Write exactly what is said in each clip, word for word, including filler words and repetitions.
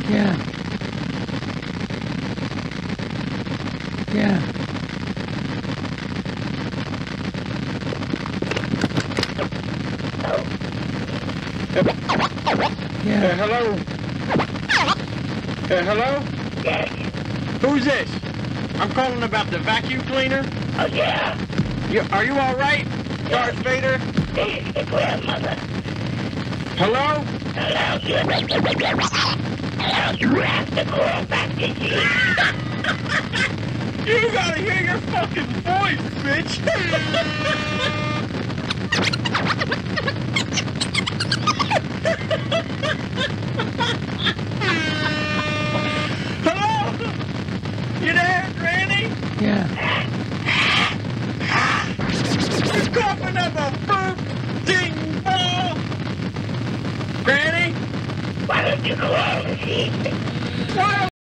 Yeah. Yeah. Yeah. Uh, hello? Uh, hello? Yes. Who's this? I'm calling about the vacuum cleaner. Oh, yeah. You, are you all right, Darth Vader? This is the grandmother. Hello? Hello, you Hello, you have to call back to you. You gotta hear your fucking voice, bitch! Hello? You there, Granny? Yeah. You're coughing up a burp, ding ball! Granny? Why don't you call and see? Why don't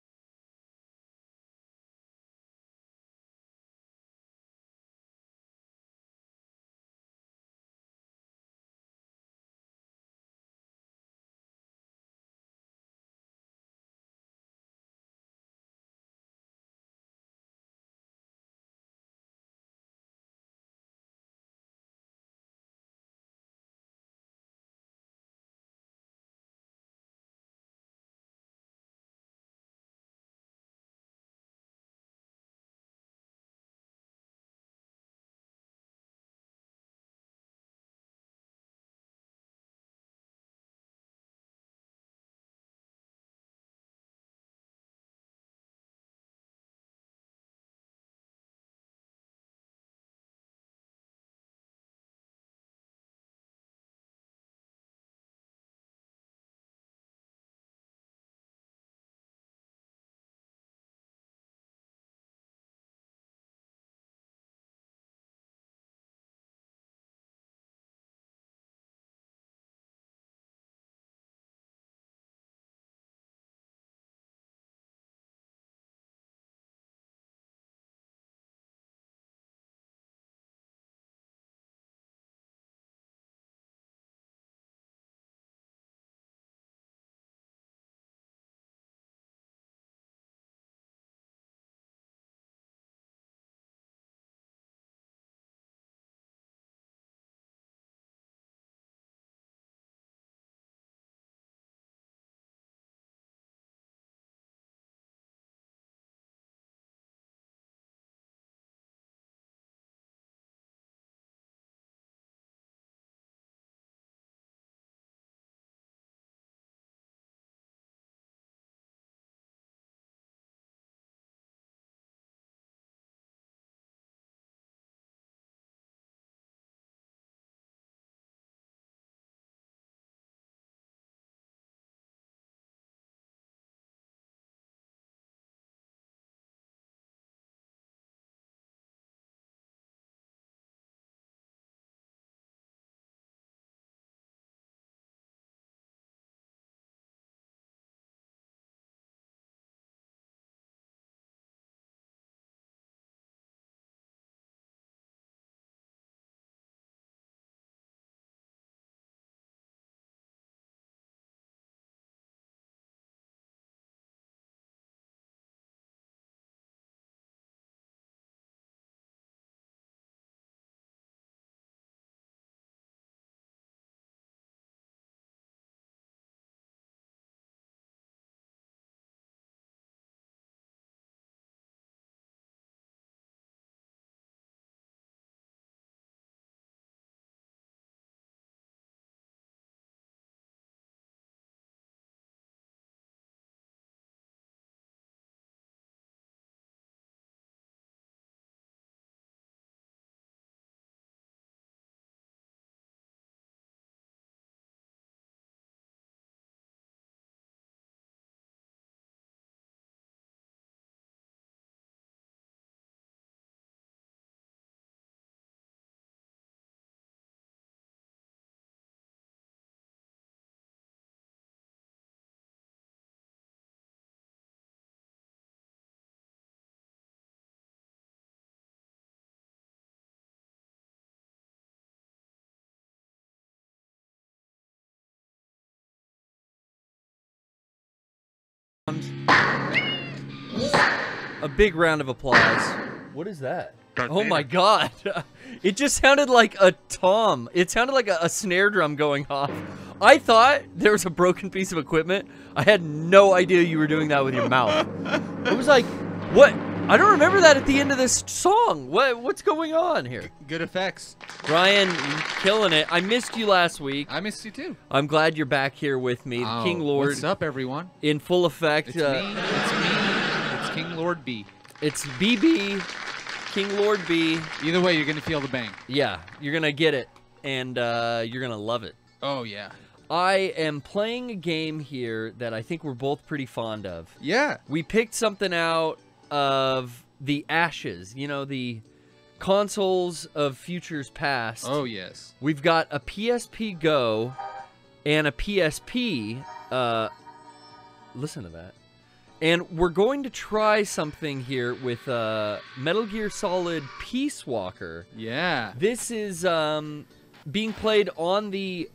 A big round of applause. What is that? Darth Oh my Vader. god. It just sounded like a tom. It sounded like a, a snare drum going off. I thought there was a broken piece of equipment. I had no idea you were doing that with your mouth. I was like, what? I don't remember that at the end of this song. What? What's going on here? Good effects. Brian, you're killing it. I missed you last week. I missed you too. I'm glad you're back here with me. Oh, King Lord What's up, everyone? in full effect. It's uh, me. It's me. It's King Lord B. It's B B, King Lord B. Either way, you're gonna feel the bang. Yeah, you're gonna get it, and uh, you're gonna love it. Oh yeah. I am playing a game here that I think we're both pretty fond of. Yeah. We picked something out of the ashes, you know, the consoles of futures past. Oh yes. We've got a P S P Go and a P S P. Uh, listen to that. And we're going to try something here with uh, Metal Gear Solid Peace Walker. Yeah. This is um, being played on the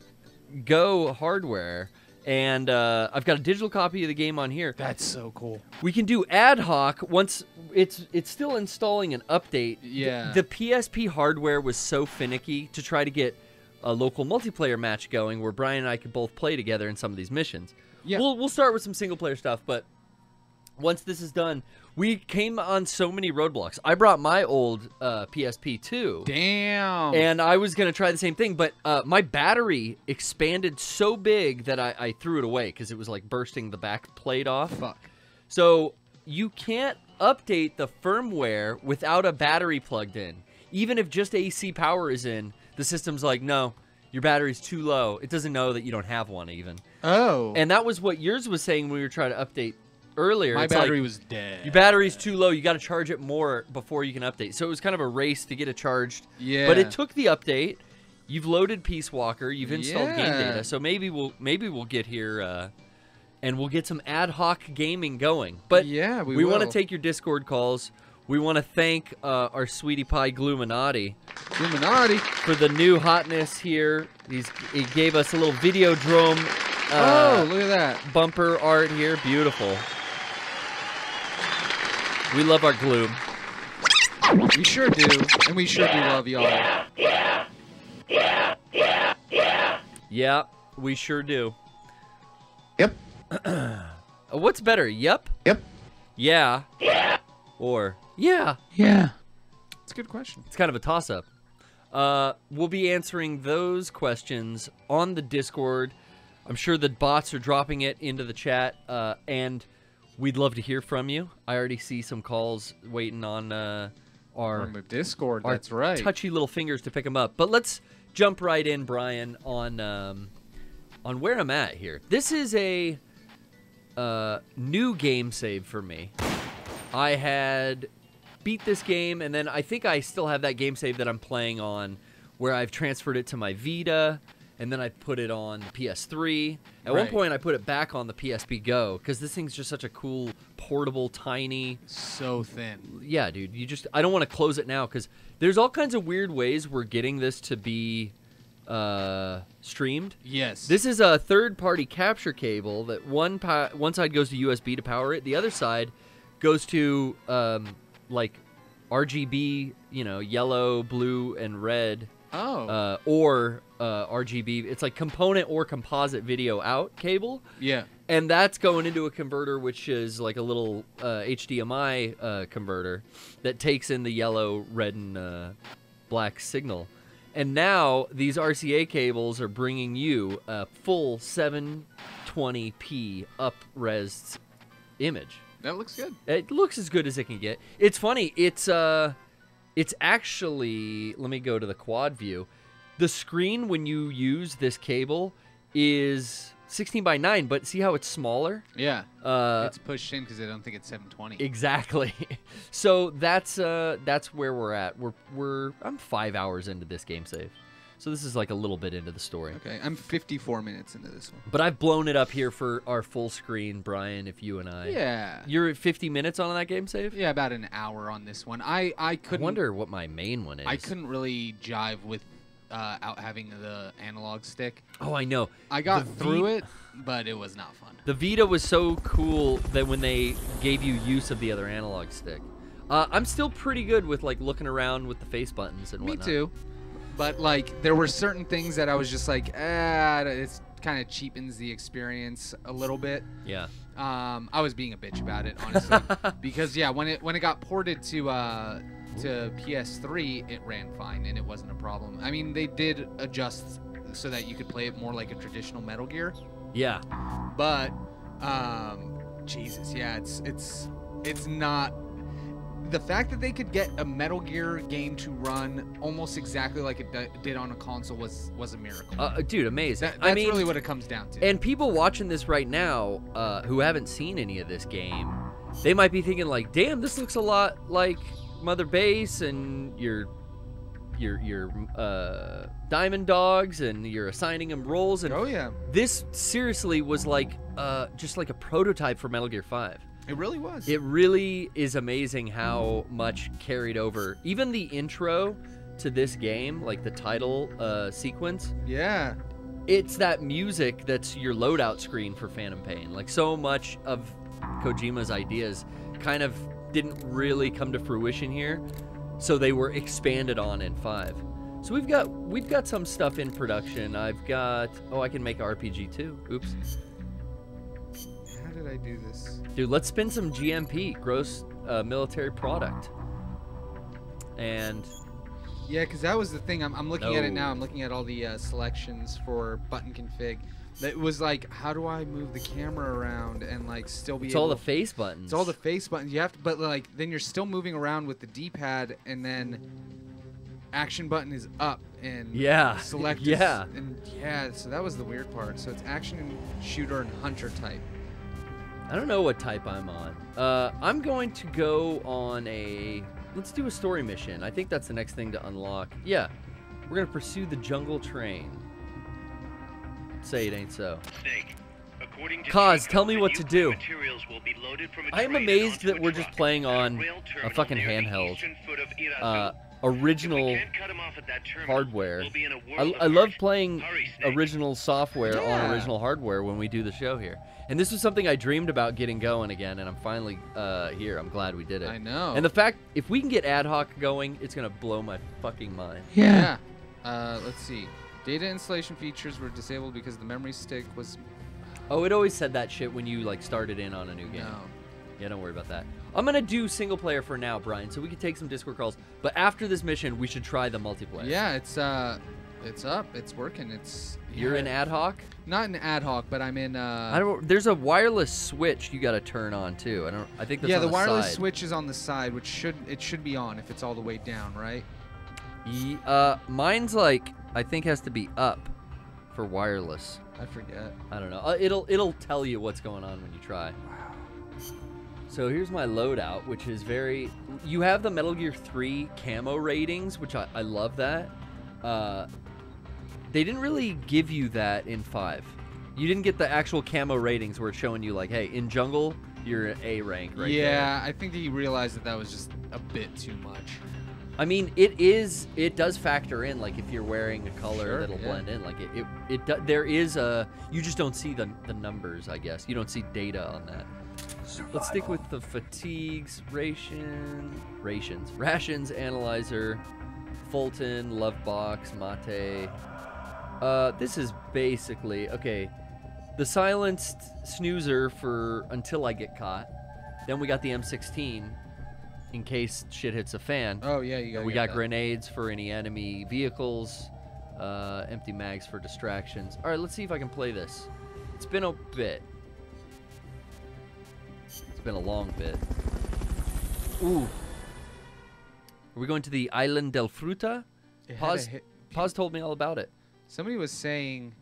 Go hardware, and uh, I've got a digital copy of the game on here. That's so cool. We can do ad hoc once it's it's still installing an update. Yeah. The, the P S P hardware was so finicky to try to get a local multiplayer match going where Brian and I could both play together in some of these missions. Yeah. We'll we'll start with some single player stuff, but once this is done, we came on so many roadblocks. I brought my old uh, P S P too. Damn. And I was going to try the same thing, but uh, my battery expanded so big that I, I threw it away because it was like bursting the back plate off. Fuck. So you can't update the firmware without a battery plugged in. Even if just A C power is in, the system's like, no, your battery's too low. It doesn't know that you don't have one even. Oh. And that was what yours was saying when we were trying to update earlier. my It's battery like, was dead. your battery's too low. You got to charge it more before you can update. So it was kind of a race to get it charged. Yeah. But it took the update. You've loaded Peace Walker. You've installed game Yeah. data. So maybe we'll maybe we'll get here uh, and we'll get some ad hoc gaming going. But Yeah, we we want to will. take your Discord calls. We want to thank uh, our sweetie pie Gluminati Illuminati. for the new hotness here. He's he gave us a little Videodrome oh, uh, look at that. bumper art here. Beautiful. We love our Gloom. We sure do. And we sure do love y'all. Yeah, yeah, yeah, yeah, yeah. Yeah, we sure do. Yep. Uh, What's better? Yep. Yep. Yeah. Yeah. Or yeah. Yeah. It's a good question. It's kind of a toss-up. Uh, we'll be answering those questions on the Discord. I'm sure the bots are dropping it into the chat, uh, and we'd love to hear from you. I already see some calls waiting on uh, our, On the Discord, our that's right. touchy little fingers to pick them up. But let's jump right in, Brian, on um, on where I'm at here. This is a uh, new game save for me. I had beat this game, and then I think I still have that game save that I'm playing on where I've transferred it to my Vita, and then I put it on the P S three. At one Right. point, I put it back on the P S P Go, because this thing's just such a cool, portable, tiny... So thin. Yeah, dude, you just... I don't want to close it now, because there's all kinds of weird ways we're getting this to be uh, streamed. Yes. This is a third-party capture cable that one po- one side goes to U S B to power it, the other side goes to um, like R G B, you know, yellow, blue, and red, Oh. uh, or uh, R G B. It's like component or composite video out cable, yeah. and that's going into a converter, which is like a little uh, H D M I uh, converter that takes in the yellow, red, and uh, black signal. And now these R C A cables are bringing you a full seven twenty p up-res image. That looks good. It looks as good as it can get. It's funny. It's uh, it's actually. Let me go to the quad view. The screen when you use this cable is sixteen by nine, but see how it's smaller? Yeah. Uh, it's pushed in because I don't think it's seven twenty. exactly. So that's uh, that's where we're at. We're we're I'm five hours into this game save, so this is like a little bit into the story. Okay, I'm fifty-four minutes into this one. But I've blown it up here for our full screen, Brian. If you and I, Yeah. you're at fifty minutes on that game save. Yeah, about an hour on this one. I I I couldn't wonder what my main one is. I couldn't really jive with uh, out having the analog stick. Oh, I know. I got The through V- it, but it was not fun. The Vita was so cool that when they gave you use of the other analog stick. Uh, I'm still pretty good with like looking around with the face buttons and Me whatnot. too. But like, there were certain things that I was just like, ah, it's kind of cheapens the experience a little bit. Yeah. Um, I was being a bitch about it, honestly, because yeah, when it when it got ported to uh, to P S three, it ran fine and it wasn't a problem. I mean, they did adjust so that you could play it more like a traditional Metal Gear, Yeah. but um, Jesus, yeah, it's it's it's not. The fact that they could get a Metal Gear game to run almost exactly like it d- did on a console was was a miracle. Uh, dude, amazing. That, that's I mean, really what it comes down to. and people watching this right now uh, who haven't seen any of this game, they might be thinking like, damn, this looks a lot like Mother Base and your your your uh, Diamond Dogs, and you're assigning them roles. And oh yeah, this seriously was like uh, just like a prototype for Metal Gear five. it really was. It really is amazing how much carried over. Even the intro to this game, like the title uh, sequence, yeah. it's that music that's your loadout screen for Phantom Pain. Like, so much of Kojima's ideas kind of didn't really come to fruition here, so they were expanded on in five. So we've got we've got some stuff in production. I've got oh, I can make R P G too. Oops, How did I do this? dude. Let's spin some G M P, gross uh, military product. And Yeah, because that was the thing. I'm, I'm looking at it No. now. I'm looking at all the uh, selections for button config. It was like, how do I move the camera around and like still be it's able? all the face buttons. It's all the face buttons. You have to, but like then you're still moving around with the D-pad, and then action button is up and Yeah, select is- yeah. and yeah. So that was the weird part. So it's action, shooter, and hunter type. I don't know what type I'm on. Uh, I'm going to go on a. Let's do a story mission. I think that's the next thing to unlock. Yeah, we're gonna pursue the jungle train. Say it ain't so. Snake. According to Kaz, Chico, tell me the what new to do. materials will be loaded from a I am train and amazed onto that a we're just truck playing at a on rail a terminal fucking near the handheld. eastern foot of Irazu. Uh, If we original can't cut 'em off at that terminal, hardware. we'll be in a world I, of I love hurt. playing Hurry, Snake. original software on Yeah. original hardware when we do the show here. And this was something I dreamed about getting going again, and I'm finally uh, here. I'm glad we did it. I know. And the fact, if we can get ad hoc going, it's gonna blow my fucking mind. Yeah. yeah. Uh, let's see. Data installation features were disabled because the memory stick was Oh, it always said that shit when you like started in on a new game. no. Yeah, don't worry about that. I'm gonna do single player for now, Brian, so we can take some Discord calls. But after this mission, we should try the multiplayer. Yeah, it's uh, it's up. It's working. It's You're yeah. in ad hoc. Not in ad hoc, but I'm in. Uh, I don't. There's a wireless switch you got to turn on too. I don't. I think that's yeah, on the, the wireless side. switch is on the side, which should it should be on if it's all the way down, right? Ye- uh, mine's like I think has to be up for wireless. I forget. I don't know. Uh, it'll it'll tell you what's going on when you try. So here's my loadout, which is very. You have the Metal Gear three camo ratings, which I, I love that. Uh, they didn't really give you that in five. You didn't get the actual camo ratings where it's showing you like, hey, in jungle, you're an A rank right there. yeah, I think that you realized that that was just a bit too much. I mean, it is. It does factor in, like if you're wearing a color Sure, that'll yeah. blend in. Like it, it, it. do- There is a. You just don't see the the numbers, I guess. You don't see data on that. Let's stick with the fatigues, ration, rations, rations, analyzer, Fulton, love box, mate. Uh, this is basically okay. The silenced snoozer for until I get caught. Then we got the M sixteen. In case shit hits a fan. Oh yeah, you got. we got grenades for any enemy vehicles, uh, empty mags for distractions. All right, let's see if I can play this. It's been a bit. It's been a long bit. Ooh. Are we going to the Island del Fruta? It had a Pause. hit- Pause told me all about it. Somebody was saying.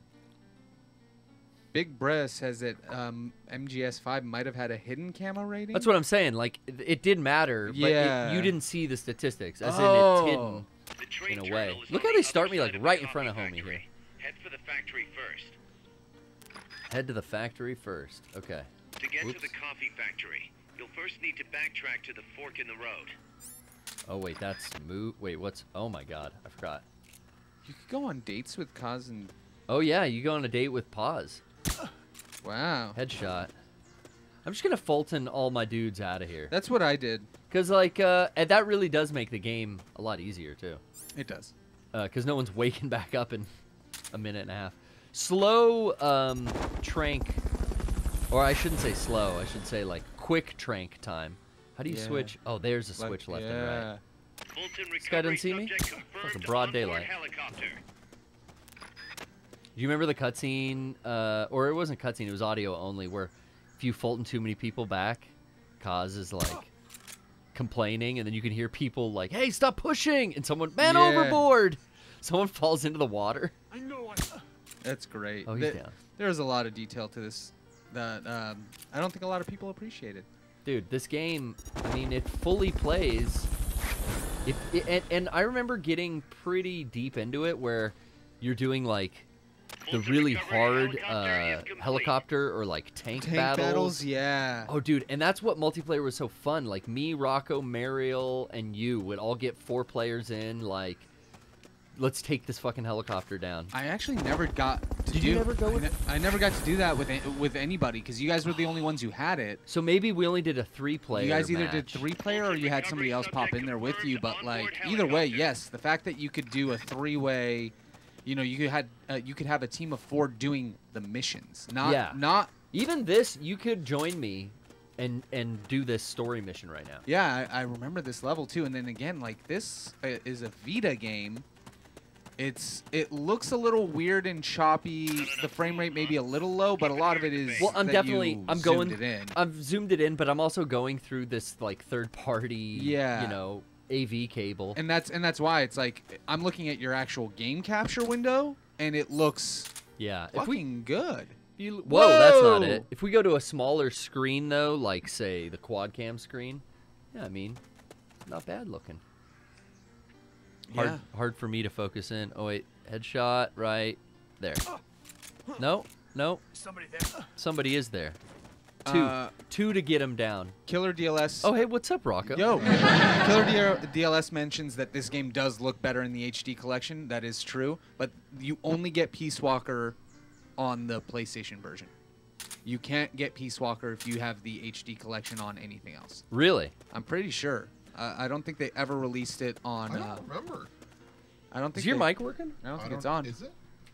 Big Breath says that um, M G S five might have had a hidden camo rating. That's what I'm saying. Like, it, it did matter, but Yeah. it, you didn't see the statistics, as in Oh. it's hidden. The train in a terminal way. is Look on how the they start other me, like, side of the right in front of coffee homie here. factory. Head for the factory first. Head to the factory first. Okay. To get Oops. to the coffee factory, you'll first need to backtrack to the fork in the road. Oh wait, that's move. Wait, what's? Oh my God, I forgot. You could go on dates with Kaz and Oh yeah, you go on a date with Pause. wow. Headshot. I'm just gonna Fulton all my dudes out of here. That's what I did. Cause like, uh, and that really does make the game a lot easier too. It does. Uh, cause no one's waking back up in a minute and a half. Slow, um, trank, or I shouldn't say slow. I should say like quick trank time. How do you Yeah. switch? Oh, there's a Like, switch left yeah. and right. Fulton This guy didn't see me? Fucking broad daylight. Helicopter. Do you remember the cutscene, uh, or it wasn't cutscene, it was audio only, where if you Fulton too many people back, Kaz is like complaining, and then you can hear people like, "Hey, stop pushing!" and someone, "Man Yeah. overboard!" Someone falls into the water. That's great. Oh, he's Th- down. There's a lot of detail to this that um, I don't think a lot of people appreciated. Dude, this game, I mean, it fully plays. If it, and, and I remember getting pretty deep into it, where you're doing like the really hard uh, helicopter or like tank, Tank battles. battles, yeah. Oh, dude, and that's what multiplayer was so fun. Like me, Rocco, Mariel, and you would all get four players in. Like, let's take this fucking helicopter down. I actually never got to Did do. you never go I, with ne- I never got to do that with a- with anybody because you guys were the only ones who had it. So maybe we only did a three-player. You guys either match. did three player or you had somebody else pop in there with you. But like either way, yes, the fact that you could do a three way, you know, you could had uh, you could have a team of four doing the missions, not Yeah. not. Even this, you could join me, and and do this story mission right now. Yeah, I, I remember this level too. And then again, like this uh, is a Vita game. It's it looks a little weird and choppy. The frame rate may be a little low, but a lot of it is. Well, I'm that definitely you I'm zoomed going. It in. I've zoomed it in, but I'm also going through this like third-party, Yeah. you know, A V cable. And that's and that's why it's like I'm looking at your actual game capture window, and it looks yeah. If we fucking good. You, whoa, that's not Whoa! it. If we go to a smaller screen, though, like, say, the quad cam screen, yeah, I mean, not bad looking. Hard, Yeah. hard for me to focus in. Oh, wait, headshot, right there. No, no, Somebody there. somebody is there. Two. Uh, Two to get him down. Killer D L S. Oh, hey, what's up, Rocco? Yo, Killer D L- D L S mentions that this game does look better in the H D collection. That is true, but you only get Peace Walker on the PlayStation version. You can't get Peace Walker if you have the H D collection on anything else. Really? I'm pretty sure. Uh, I don't think they ever released it on. I Uh, don't remember. I don't think Is your they- mic working? I don't I think don't- it's on. Is it?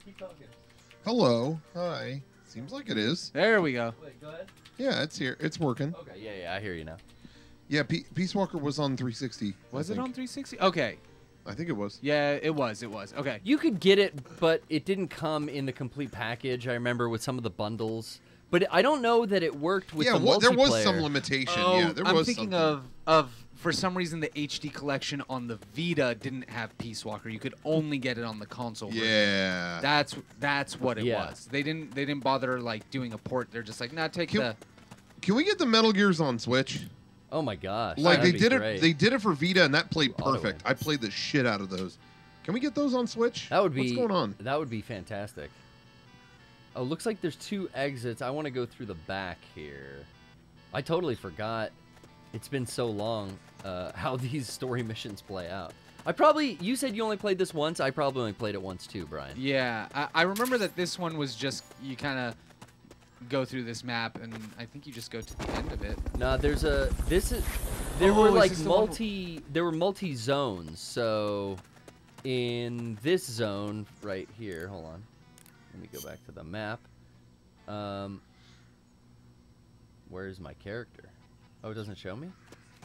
Hello. Hi. Seems like it is. There we go. Wait, go ahead. Yeah, it's here. It's working. Okay, yeah, yeah, I hear you now. Yeah, P- Peace Walker was on three sixty. I Was it think. on three sixty? Okay. I think it was. Yeah, it was. It was. Okay. You could get it, but it didn't come in the complete package. I remember with some of the bundles. But I don't know that it worked with yeah, the well, there was some multiplayer. limitation. Oh, yeah, there I'm was thinking something. of of for some reason the H D collection on the Vita didn't have Peace Walker. You could only get it on the console. version. Yeah. That's that's what it Yeah. was. They didn't they didn't bother like doing a port. They're just like, nah, take Can- the. Can we get the Metal Gears on Switch? Oh my gosh. Like that'd they be did great. it. They did it for Vita, and that played Auto perfect. win. I played the shit out of those. Can we get those on Switch? That would be What's going on? That would be fantastic. Oh, looks like there's two exits. I want to go through the back here. I totally forgot. It's been so long uh, how these story missions play out. I probably you said you only played this once. I probably only played it once too, Brian. Yeah, I, I remember that this one was just you kind of go through this map, and I think you just go to the end of it. Nah, there's a this is there Oh, were is like this the one- multi there were multi zones. So in this zone right here, hold on. Let me go back to the map. Um Where's my character? Oh, it doesn't show me?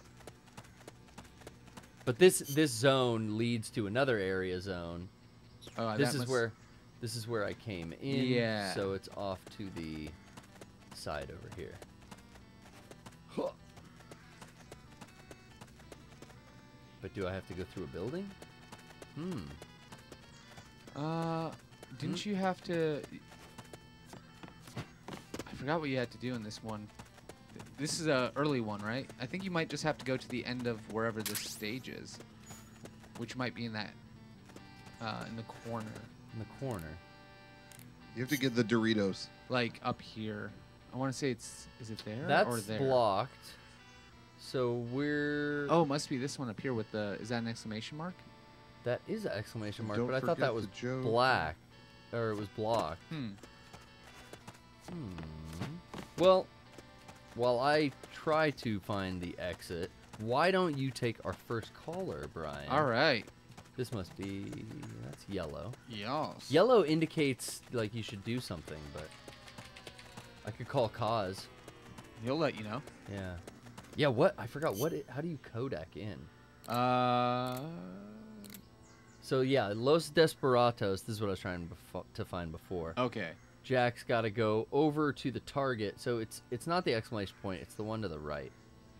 But this this zone leads to another area zone. Oh, This that is must- where this is where I came in. Yeah. So it's off to the side over here. Huh. But do I have to go through a building? Hmm. Uh, didn't you have to? I forgot what you had to do in this one. This is a early one, right? I think you might just have to go to the end of wherever this stage is, which might be in that, uh, in the corner, In the corner. You have to get the Doritos. like up here. I want to say it's is it there or That's there? blocked. So we're Oh, it must be this one up here with the. Is that an exclamation mark? That is an exclamation mark, Don't but I thought that forget was the joke. black, or it was blocked. Hmm. Hmm. Well, while I try to find the exit, why don't you take our first caller, Brian? All right. This must be, that's yellow. Yes. Yellow indicates like you should do something, but I could call cause. He'll let you know. Yeah. Yeah, what? I forgot what it, how do you codec in? Uh. So yeah, Los Desperados, this is what I was trying befo- to find before. Okay. Jack's got to go over to the target. So it's it's not the exclamation point, it's the one to the right.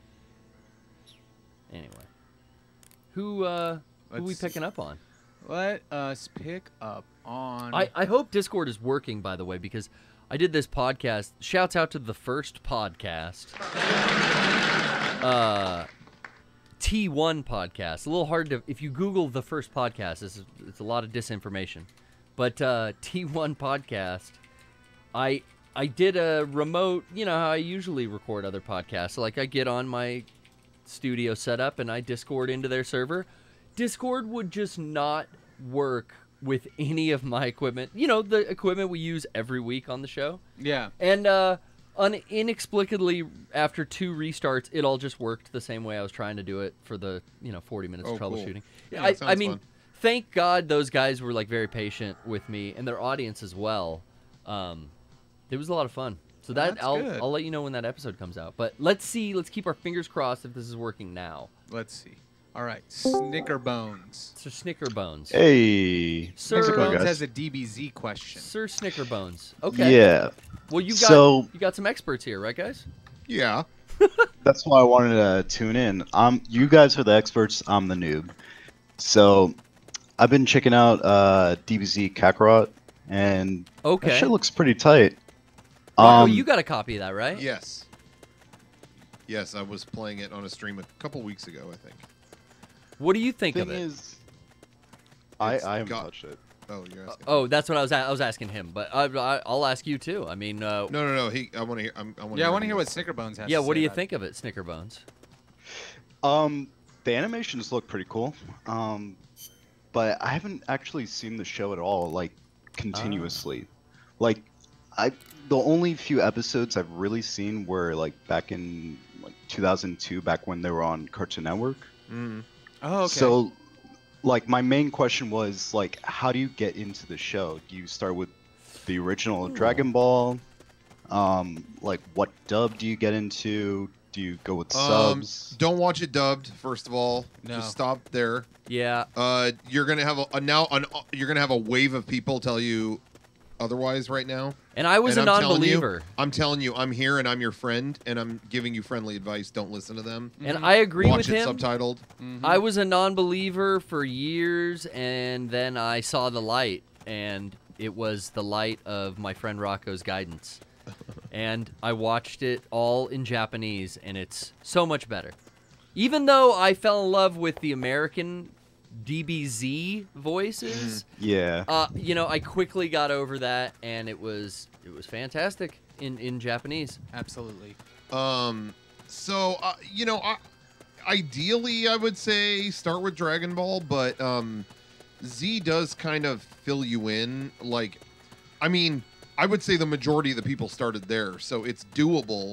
Anyway. Who uh who we Let's- picking up on? Let us pick up on. I, I hope Discord is working, by the way, because I did this podcast. Shouts out to the first podcast. Uh, T one podcast. A little hard to, if you Google the first podcast, it's, it's a lot of disinformation. But uh, T one podcast, I I did a remote, you know how I usually record other podcasts. Like I get on my studio setup and I Discord into their server. Discord would just not work with any of my equipment. You know, the equipment we use every week on the show. Yeah. And uh, un- inexplicably, after two restarts, it all just worked the same way I was trying to do it for the, you know, forty minutes Oh, of cool. troubleshooting. Yeah, I, that I sounds mean, fun. thank God those guys were, like, very patient with me, and their audience as well. Um, it was a lot of fun. So that That's I'll good. I'll let you know when that episode comes out. But let's see. Let's keep our fingers crossed if this is working now. Let's see. All right. Snickerbones. Sir Snickerbones. Hey. Sir, How's it going, Snickerbones guys? has a D B Z question. Sir Snickerbones. Okay. Yeah. Well, you got So- you got some experts here, right, guys? Yeah. That's why I wanted to tune in. Um, you guys are the experts. I'm the noob. So, I've been checking out uh, D B Z Kakarot, and Okay. that shit looks pretty tight. oh, Um, you got a copy of that, right? Yes. Yes, I was playing it on a stream a couple weeks ago, I think. What do you think thing of it? is, I It's I haven't got- touched it. Oh, you're asking. Oh, that's what I was. A- I was asking him, but I, I, I'll ask you too. I mean, uh, No, no, no. He. I want to hear. I'm, I want. Yeah, I want to hear what Snickerbones has yeah. to What say do you about it. think of it, Snickerbones? Um, the animations look pretty cool. Um, but I haven't actually seen the show at all, like continuously. Like, I the only few episodes I've really seen were like back in like two thousand two, back when they were on Cartoon Network. Mm. Oh, okay. So, like, my main question was like, how do you get into the show? Do you start with the original Dragon Ball? Um, like, what dub do you get into? Do you go with Um, subs? don't watch it dubbed. First of all, No. just stop there. Yeah. Uh, you're gonna have a, a now. An, you're gonna have a wave of people tell you otherwise right now. And I was And a I'm telling you- non-believer, I'm telling you, I'm here and I'm your friend, and I'm giving you friendly advice. Don't listen to them. and I agree Watch with it him. subtitled. Mhm. I was a non-believer for years, and then I saw the light, and it was the light of my friend Rocco's guidance. And I watched it all in Japanese, and it's so much better. Even though I fell in love with the American D B Z voices, Yeah. uh, you know, I quickly got over that, and it was it was fantastic in, in Japanese. Absolutely. Um, so uh, you know, I, ideally, I would say start with Dragon Ball, but um, Z does kind of fill you in. Like, I mean, I would say the majority of the people started there, so it's doable.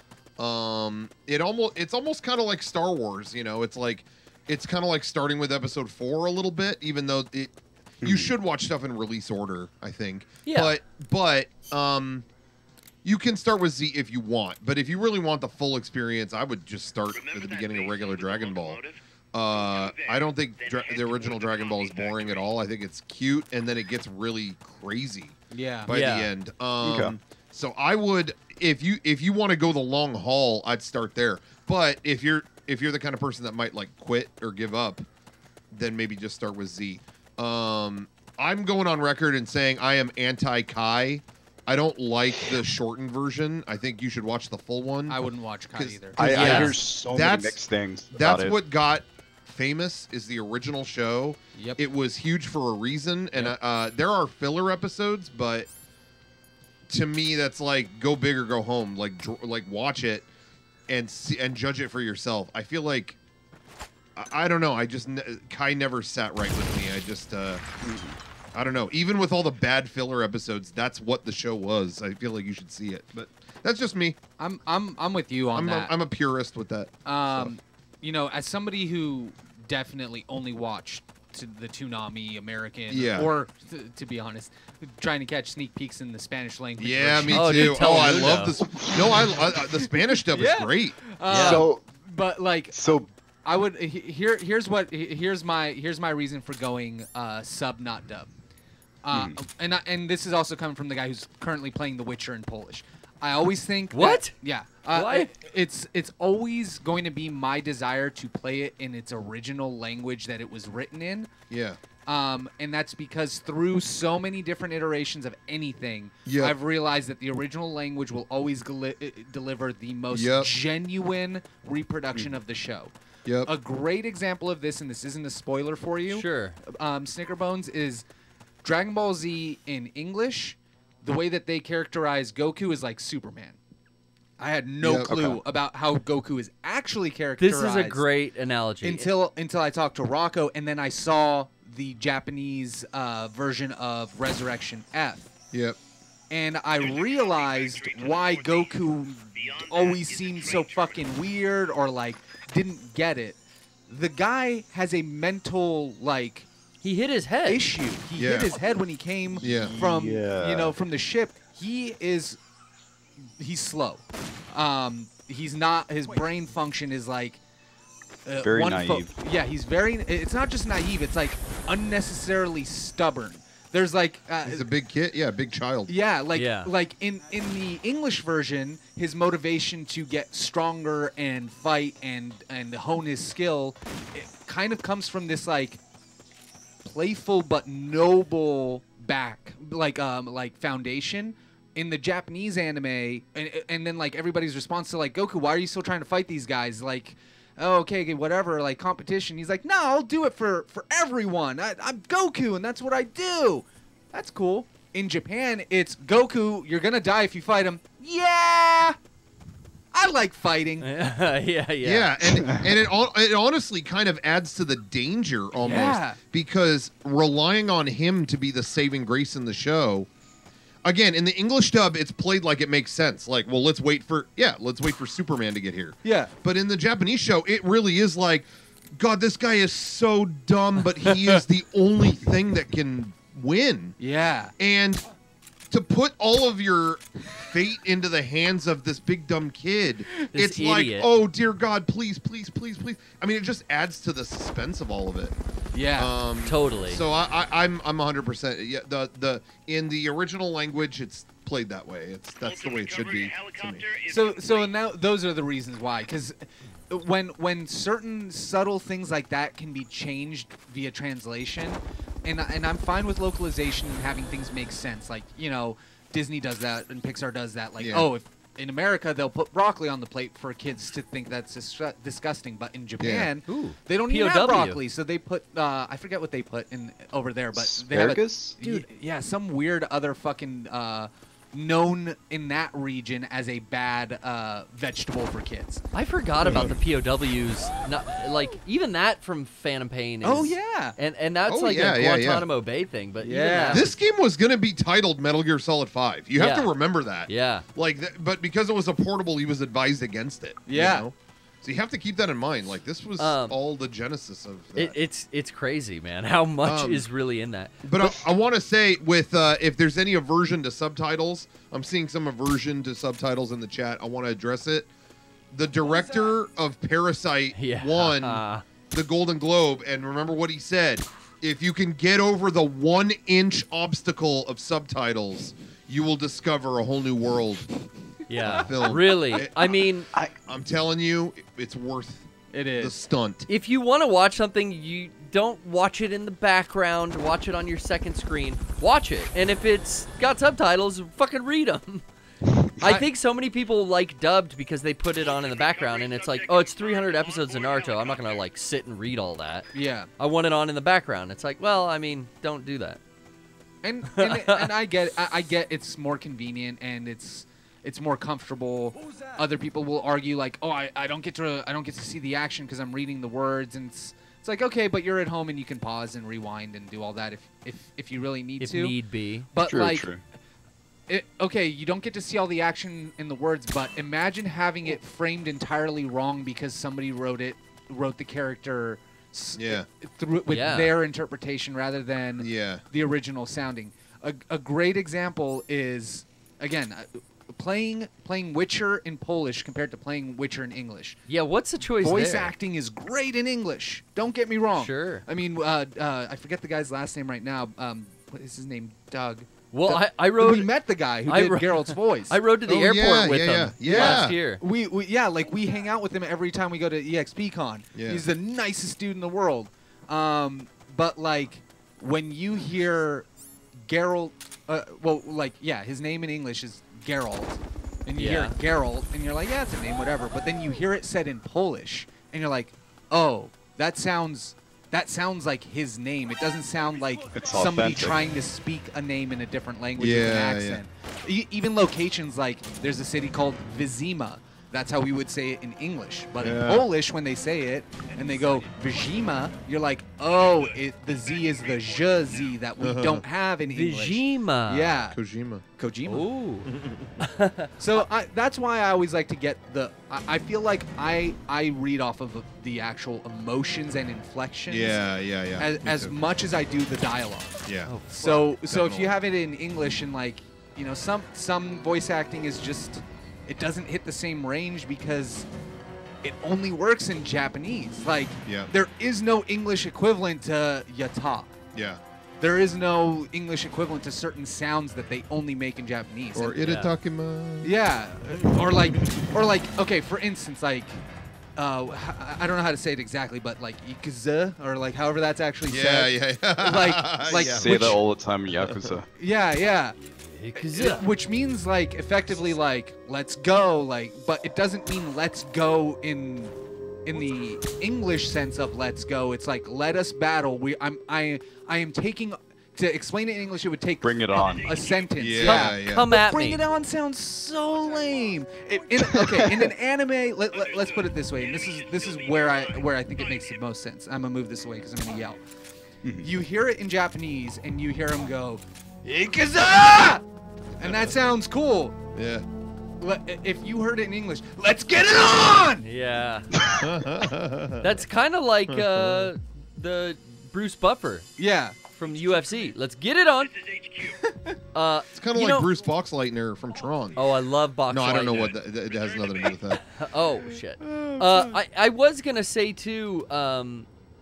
Um, it almost it's almost kind of like Star Wars, you know. It's like it's kind of like starting with Episode Four a little bit, even though it. You should watch stuff in release order, I think. Yeah. But but um, you can start with Z if you want. But if you really want the full experience, I would just start at the beginning of regular Dragon Ball. Uh, I don't think dra- the original Dragon Ball is boring at all. I think it's cute, and then it gets really crazy Yeah. by Yeah. the end. Um, Okay. So I would, if you if you want to go the long haul, I'd start there. But if you're if you're the kind of person that might like quit or give up, then maybe just start with Z. Um, I'm going on record and saying I am anti-Kai. I don't like the shortened version. I think you should watch the full one. I wouldn't watch Kai 'Cause- either. I, I Yeah. hear so many That's- mixed things about That's it. what got famous is the original show. Yep. It was huge for a reason, and Yep. uh, there are filler episodes, but to me, that's like go big or go home. Like dr- like watch it and see, and judge it for yourself. I feel like I, I don't know. I just ne- Kai never sat right with me. I just uh, I don't know. Even with all the bad filler episodes, that's what the show was. I feel like you should see it, but that's just me. I'm I'm I'm with you on I'm that. a, I'm a purist with that. Um, stuff. you know, as somebody who definitely only watched to the Toonami American, Yeah. or th- to be honest, trying to catch sneak peeks in the Spanish language. Yeah, me version. Oh, too. dude, tell oh, I Lou love now. this. No, I, I the Spanish dub Yeah. is great. Uh, So but like, so I would he- here. Here's what. he- Here's my. Here's my reason for going uh, sub, not dub. Uh, And I, and this is also coming from the guy who's currently playing The Witcher in Polish. I always think that- What? yeah. Uh, Why? it- it's it's always going to be my desire to play it in its original language that it was written in. Yeah. Um, and that's because through so many different iterations of anything, Yep. I've realized that the original language will always geli- uh, deliver the most Yep. genuine reproduction of the show. Yep. A great example of this, and this isn't a spoiler for you, Sure. um, Snickerbones, is Dragon Ball Z in English. The way that they characterize Goku is like Superman. I had no Yep. clue Okay. about how Goku is actually This characterized is a great analogy. until until I talked to Rocco, and then I saw the Japanese uh, version of Resurrection F, Yep. and I realized why Goku always seemed so fucking weird or like didn't get it. The guy has a mental like he hit his head. issue. He Yeah. hit his head when he came Yeah. from Yeah. you know from the ship. He is he's slow. Um, he's not. His brain function is like uh, Very one fo- naive. yeah, he's very. It's not just naive. It's like unnecessarily stubborn. There's like uh, He's a big kid. Yeah, big child. yeah, like Yeah. like in in the English version, his motivation to get stronger and fight and and hone his skill, it kind of comes from this like playful but noble back like um like foundation. In the Japanese anime, and and then like everybody's response to like Goku, why are you still trying to fight these guys? Like, oh, okay, okay, whatever, like competition. He's like, no, I'll do it for for everyone. I, I'm Goku, and that's what I do. That's cool. In Japan, it's Goku. You're gonna die if you fight him. Yeah, I like fighting. yeah, yeah. Yeah, and and it hon- it honestly kind of adds to the danger almost Yeah. because relying on him to be the saving grace in the show. Again, in the English dub, it's played like it makes sense. Like, well, let's wait for yeah, let's wait for Superman to get here. Yeah. But in the Japanese show, it really is like, God, this guy is so dumb, but he is the only thing that can win. Yeah. And to put all of your fate into the hands of this big dumb kid, This it's like, idiot. oh dear God, please, please, please, please. I mean, it just adds to the suspense of all of it. Yeah. Um, Totally. So I, I, I'm I'm one hundred percent. Yeah. The the in the original language, it's played that way. It's that's the way it should be to me. So so now those are the reasons why, because when when certain subtle things like that can be changed via translation, and and I'm fine with localization and having things make sense. Like, you know, Disney does that and Pixar does that. Like, Yeah. oh, if in America they'll put broccoli on the plate for kids to think that's dis- disgusting, but in Japan Ooh. they don't even P O have W. broccoli, so they put uh, I forget what they put in over there, but they have a, Asparagus? Dude, yeah, some weird other fucking uh, known in that region as a bad uh, vegetable for kids. I forgot about the P O Ws. Not, like even that from Phantom Pain. Is, Oh, yeah. and and that's Oh, like yeah, a yeah, yeah. Guantanamo Bay thing. But even Yeah. that- This game was going to be titled Metal Gear Solid five. You have Yeah. to remember that. yeah, Like, th- but because it was a portable, he was advised against it. you Yeah. know? So you have to keep that in mind. Like, this was Um, all the genesis of that. it, it's it's crazy, man. How much Um, is really in that? But I, I want to say, with uh, if there's any aversion to subtitles, I'm seeing some aversion to subtitles in the chat. I want to address it. The director of Parasite Yeah. won Uh, the Golden Globe, and remember what he said: if you can get over the one-inch obstacle of subtitles, you will discover a whole new world. yeah, Film. really. It- I mean, I'm telling you, it's worth It the is. stunt. if you want to watch something, you don't watch it in the background. Watch it on your second screen. Watch it, and if it's got subtitles, fucking read them. I think so many people like dubbed because they put it on in the background, and it's like, oh, it's three hundred episodes of Naruto. I'm not gonna like sit and read all that. Yeah. I want it on in the background. It's like, well, I mean, don't do that. And and, and I get I, I get it's more convenient and it's it's more comfortable. Other people will argue like, oh, I, I don't get to I don't get to see the action because I'm reading the words, and it's, it's like, okay, but you're at home and you can pause and rewind and do all that if if, if you really need If to. need be. But True, like, true. It, okay, you don't get to see all the action in the words, but imagine having it framed entirely wrong because somebody wrote it, wrote the character, s- Yeah. through with Yeah. their interpretation rather than Yeah. the original sounding. A, a great example is, again, uh, playing playing Witcher in Polish compared to playing Witcher in English. Yeah, what's the choice Voice there? acting is great in English. Don't get me wrong. Sure. I mean, uh, uh, I forget the guy's last name right now. Um, what is his name? Doug. Well, Doug- I, I rode. We met the guy who I did ro- Geralt's voice. I rode to the Oh, airport yeah, with yeah, him yeah, last yeah. year. We, we yeah, like we hang out with him every time we go to EXPCon. Yeah. He's the nicest dude in the world. Um, but like when you hear Geralt, uh, well, like yeah, his name in English is Geralt, and you Yeah. hear Geralt, and you're like, yeah, it's a name, whatever. But then you hear it said in Polish, and you're like, oh, that sounds. That sounds like his name. It doesn't sound like It's somebody authentic. trying to speak a name in a different language with an Yeah, yeah. accent. E- even locations like there's a city called Vizima. That's how we would say it in English. But in Yeah. Polish, when they say it and they go Vizima, you're like, oh, it, the Z is the zh Z that we don't have in English. Vijima. Yeah, Kojima. Kojima. Ooh. So I, that's why I always like to get the. I, I feel like I I read off of the actual emotions and inflections. Yeah, yeah, yeah. As, Me as too. much as I do the dialogue. Yeah. Oh, So so if Definitely. you have it in English and like, you know, some some voice acting is just, it doesn't hit the same range because it only works in Japanese. Like Yeah. there is no English equivalent to yata. Yeah. There is no English equivalent to certain sounds that they only make in Japanese. Or And- Itatakima. yeah, or like, or like, okay, for instance, like, uh, h- I don't know how to say it exactly, but like Yakuza, or like however that's actually Yeah, said. yeah, yeah. Like- like- yeah. Say Which- that all the time in Yakuza. Yeah, yeah. Yakuza. Which means like effectively like let's go, like, but it doesn't mean let's go in in the English sense of let's go. It's like let us battle. We I'm I I am taking to explain it in English. It would take Bring it a- on. a, sentence. Yeah, Yeah. yeah. Come But at bring me. it on sounds so lame. It, in, okay, in an anime, let, let, let's put it this way, and this is this is where I where I think it makes the most sense. I'm gonna move this away because I'm gonna yell. You hear it in Japanese, and you hear him go, "Ikuza!" and that sounds cool. Yeah. Le- If you heard it in English, let's get it on. Yeah. That's kind of like uh, the Bruce Buffer Yeah. from the U F C. Let's get it on. Uh, It's kind of you like know- Bruce Boxleitner from Tron. Oh, I love box. no, I don't know Lightning. what that, it has nothing to do with that. Oh shit. Uh, I I was gonna say too, um,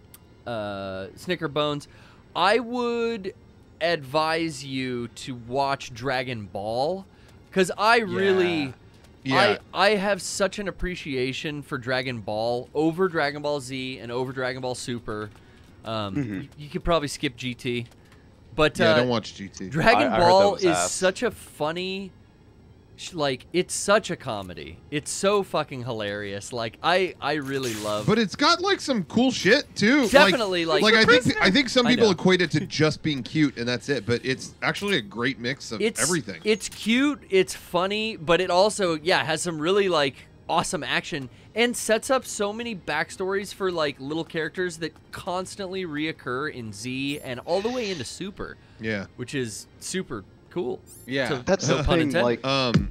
uh, Snicker Bones. I would advise you to watch Dragon Ball, because I really, Yeah. I I have such an appreciation for Dragon Ball over Dragon Ball Z and over Dragon Ball Super. Um, you, you could probably skip G T, but Yeah, uh, don't watch G T. Dragon I- I heard that Ball was is ass. such a funny, sh- like it's such a comedy. It's so fucking hilarious. Like I, I really love. But it's got like some cool shit too. Definitely, like- like I think Prisoner. I think some I people know. equate it to just being cute and that's it. But it's actually a great mix of it's everything. It's cute. It's funny, but it also yeah has some really like awesome action and sets up so many backstories for like little characters that constantly reoccur in Z and all the way into Super, yeah. which is super cool. Yeah. So- That's no the pun thing. intended. Like, Um.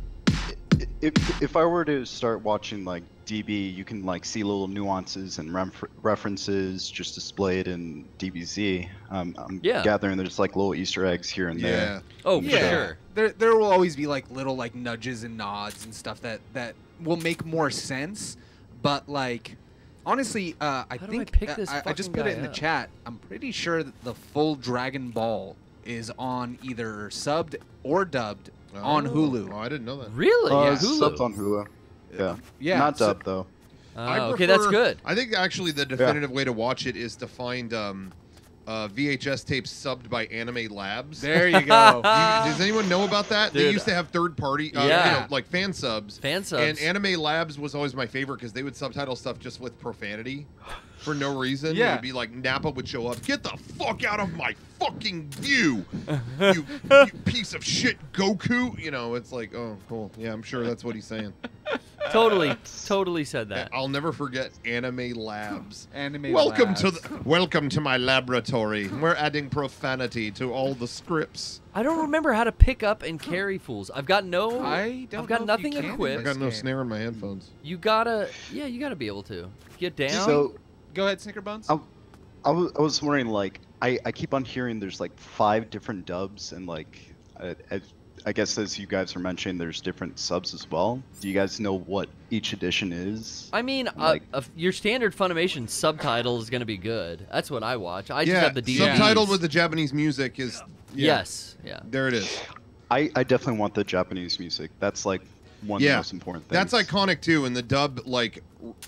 if if I were to start watching like D B, you can like see little nuances and refer- references just displayed in D B Z. Um, I'm Yeah. gathering there's like little Easter eggs here and Yeah. there. Oh, for Yeah. sure. There, there will always be like little like nudges and nods and stuff that that will make more sense. But like, honestly, uh, I How do I think pick uh, this I, I just fucking put it guy in the up? chat. I'm pretty sure that the full Dragon Ball is on either subbed or dubbed on Oh, Hulu. Oh, I didn't know that. Really? Uh, yeah. Subs Hulu. on Hulu. Yeah. Yeah, Not so- dubbed though. I Oh, okay, that's prefer- good. I think actually the definitive way to watch it is to find um, uh, V H S tapes subbed by Anime Labs. There you go. You- does anyone know about that? They Dude. used to have third party, uh, Yeah. you know, like fan subs. Fan subs. And Anime Labs was always my favorite because they would subtitle stuff just with profanity for no reason. Yeah. It would be like Nappa would show up, get the fuck out of my fucking view, you, you piece of shit Goku. You know, it's like, oh, cool. Yeah, I'm sure that's what he's saying. Totally, totally said that. I'll never forget Anime Labs. Anime Welcome Labs. to the, welcome to my laboratory. We're adding profanity to all the scripts. I don't remember how to pick up and carry fools. I've got no. I don't I've got know if you nothing can in I equipped. this got no game. snare in my headphones. You gotta, yeah, you gotta be able to get down. So Go ahead, Snickerbones. I, I, was, I was wondering, like, I, I keep on hearing there's like five different dubs, and like, I, I, I guess as you guys are mentioning, there's different subs as well. Do you guys know what each edition is? I mean, uh, Like- uh, your standard Funimation subtitle is gonna be good. That's what I watch. I just yeah, have the D V Ds. subtitled with the Japanese music is. Yeah, Yes, yeah. There it is. I, I definitely want the Japanese music. That's like one of Yeah, the most important things. That's iconic too. And the dub, like,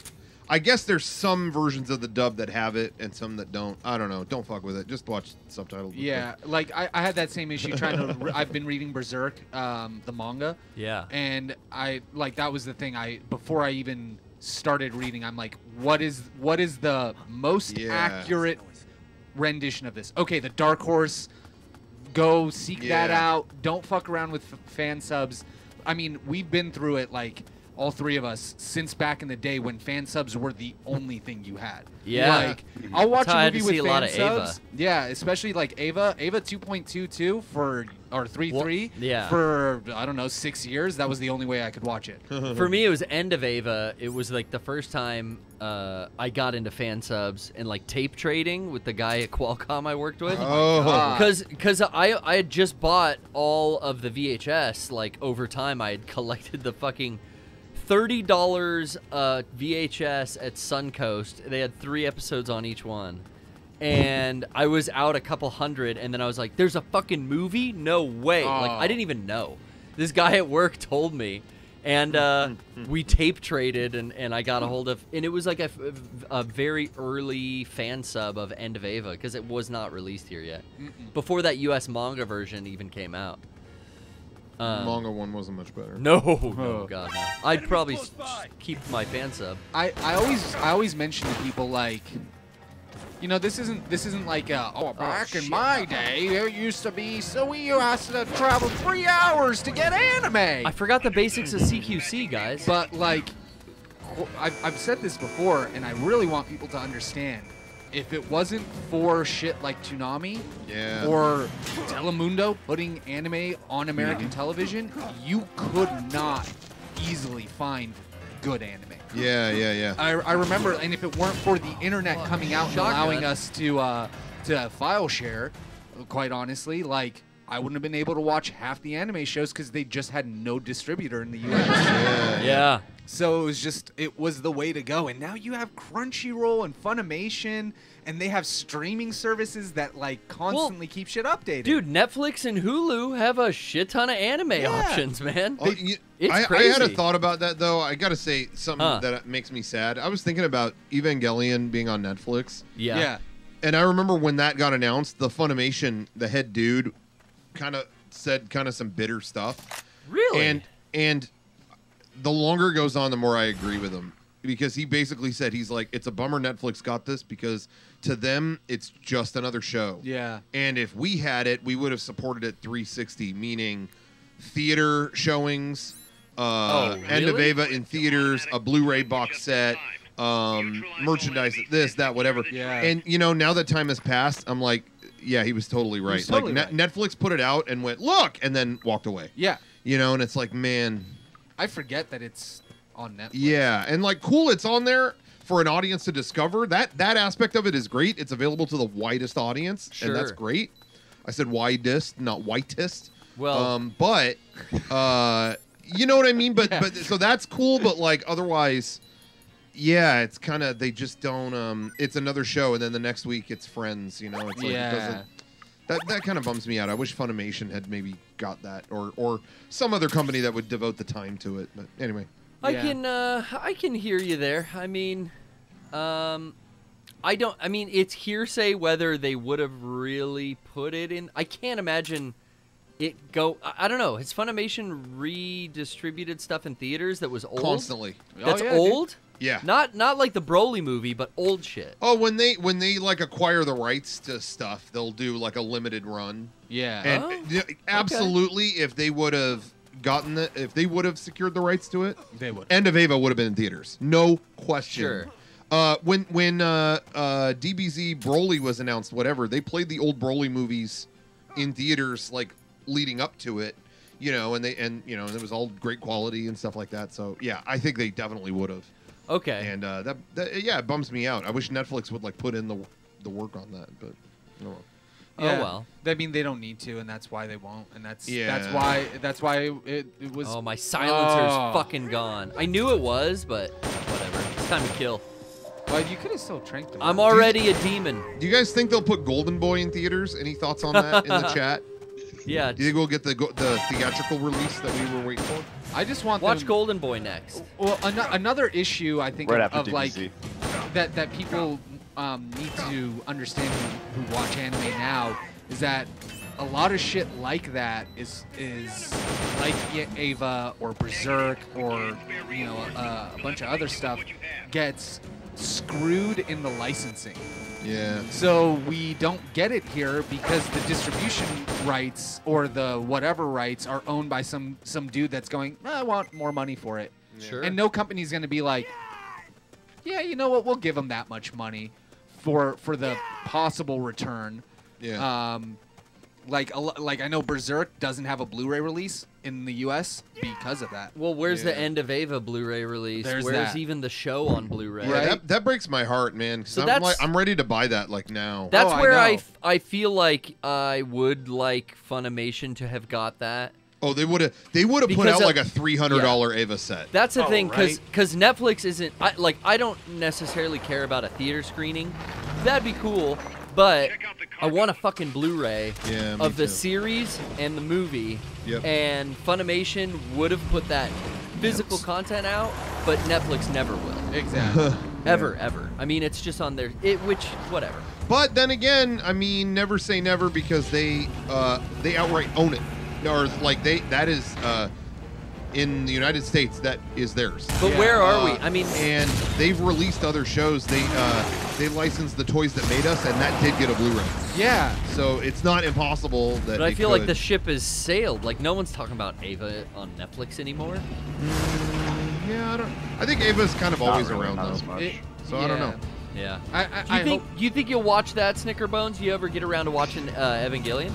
I guess there's some versions of the dub that have it and some that don't. I don't know. Don't fuck with it. Just watch subtitles. Yeah, like I, I had that same issue trying to. Re- I've been reading Berserk, um, the manga, Yeah. and I like that was the thing. I before I even started reading, I'm like, what is what is the most Yeah. accurate rendition of this? Okay, the Dark Horse. Go seek that Yeah. out. Don't fuck around with f- fan subs. I mean, we've been through it like all three of us since back in the day when fan subs were the only thing you had. Yeah. Like I'll watch That's how I a had movie to with see a fan lot of Ava. subs. Yeah, especially like Ava, Ava two point two two for or three three Well, yeah. for I don't know, six years. That was the only way I could watch it. For me, it was end of Ava. It was like the first time uh, I got into fan subs and like tape trading with the guy at Qualcomm I worked with. Oh, God. Because because I I had just bought all of the V H S. Like over time, I had collected the fucking thirty dollars uh, V H S at Suncoast. They had three episodes on each one. And I was out a couple hundred, and then I was like, "There's a fucking movie? No way!" Like Oh. I didn't even know. This guy at work told me, and uh, we tape traded, and, and I got a hold of, and it was like a, a very early fan sub of End of Ava because it was not released here yet. Before that U S manga version even came out. the Um, manga one wasn't much better. no, no, God, no. I'd probably s- keep my fan sub. I, I always I always mention to people like, you know, this isn't this isn't like uh, oh back in my day it used to be so we used to travel three hours to get anime. I forgot the basics of C Q C, guys. But like, qu- I've, I've said this before, and I really want people to understand. If it wasn't for shit like Toonami Yeah. or Telemundo putting anime on American television, you could not easily find good anime. Yeah, yeah, yeah. I, I remember, and if it weren't for the internet coming out and Shotgun. allowing us to uh, to file share, quite honestly, like I wouldn't have been able to watch half the anime shows because they just had no distributor in the U S. yeah. yeah. So it was just, it was the way to go. And now you have Crunchyroll and Funimation, and they have streaming services that like constantly keep shit updated. Dude, Netflix and Hulu have a shit ton of anime Yeah. options, man. Oh, you- It's I, I had a crazy. thought about that though. I got to say something Huh. that makes me sad. I was thinking about Evangelion being on Netflix, Yeah. yeah. and I remember when that got announced, the Funimation, the head dude, kind of said kind of some bitter stuff. Really? And and the longer it goes on, the more I agree with him because he basically said he's like, it's a bummer Netflix got this because to them it's just another show. Yeah. And if we had it, we would have supported it three sixty, meaning theater showings, uh, Oh, End of really? Ava in theaters, a Blu-ray box set, um, merchandise, this, that, whatever. Yeah. And you know, now that time has passed, I'm like, yeah, he was totally right. was totally like right. Net- Netflix put it out and went, look, and then walked away. Yeah. You know, and it's like, man, I forget that it's on Netflix. yeah, and like, cool, it's on there for an audience to discover. That that aspect of it is great. It's available to the widest audience, and that's Sure. great. I said widest, not whitest. Well- um, but uh, you know what I mean. But Yeah. but so that's cool. But like otherwise, yeah, it's kind of they just don't. Um, it's another show, and then the next week it's Friends. You know, it's like Yeah. it doesn't. That that kind of bums me out. I wish Funimation had maybe got that, or or some other company that would devote the time to it. But anyway. I Yeah. can uh I can hear you there. I mean, um I don't. I mean, it's hearsay whether they would have really put it in. I can't imagine it go. I, I don't know. Has Funimation redistributed stuff in theaters that was old? Constantly. That's Oh, yeah, dude. old. Yeah. Not not like the Broly movie, but old shit. Oh, when they when they like acquire the rights to stuff, they'll do like a limited run. Yeah. And Oh, uh, absolutely, if they would have gotten the, if they would have secured the rights to it, They would. End of Ava would have been in theaters, no question. Sure. Uh, when when uh, uh, D B Z Broly was announced, whatever, they played the old Broly movies in theaters, like leading up to it, you know, and they and you know, and it was all great quality and stuff like that. So yeah, I think they definitely would have. Okay. And uh, that, that yeah, it bums me out. I wish Netflix would like put in the the work on that, but no. Oh, Yeah. well. I mean, they don't need to, and that's why they won't, and that's Yeah. that's why that's why it, it was. Oh, my silencer's Oh. fucking gone. I knew it was, but whatever. It's time to kill. Well, you could have still tranked them. I'm already a demon. Do you guys think they'll put Golden Boy in theaters? Any thoughts on that in the chat? Yeah. Do you think we'll get the go- the theatrical release that we were waiting for? I just want Watch them, Golden Boy next. Well, an- another issue I think Right of, after of D B like Z. that that people um, need to understand who, who watch anime now is that a lot of shit like that is is like Y- Ava or Berserk or you know uh, a bunch of other stuff gets screwed in the licensing. Yeah. So we don't get it here because the distribution rights or the whatever rights are owned by some some dude that's going, I want more money for it. Sure. And no company's going to be like, yeah, you know what? We'll give them that much money for for the possible return. Yeah. Um, like a, lo- like I know Berserk doesn't have a Blu-ray release in the U S because of that. Well, where's the Yeah. End of Ava Blu-ray release? There's Where's that. even the show on Blu-ray? Yeah, Right. that, that breaks my heart, man. 'cause So I'm that's- like, I'm ready to buy that like now. That's Oh, I where I, know. f- I feel like I would like Funimation to have got that. oh, they would have they would have put Because out of- like a three hundred dollar Ava set. That's the Oh, thing, because right. Netflix isn't I, like I don't necessarily care about a theater screening. That'd be cool, but I want a fucking Blu-ray Yeah, me of the too. series and the movie. Yep. And Funimation would have put that physical Yes. content out, but Netflix never will. Exactly. Ever, ever. I mean, it's just on their it, which whatever. But then again, I mean, never say never because they uh, they outright own it, or like they that is uh, in the United States that is theirs. But Yeah, where are we? Uh, I mean, and they've released other shows. They uh, they licensed the Toys That Made Us, and that did get a Blu-ray. yeah. So it's not impossible that. but I they feel like could. the ship has sailed. Like no one's talking about Ava on Netflix anymore. Yeah, I don't. I think Ava's kind of Not always really, around not though. as much. It- So I don't yeah. know. Yeah. I, I, Do you I think hope, do you think you'll watch that, Snickerbones? You ever get around to watching uh, Evangelion?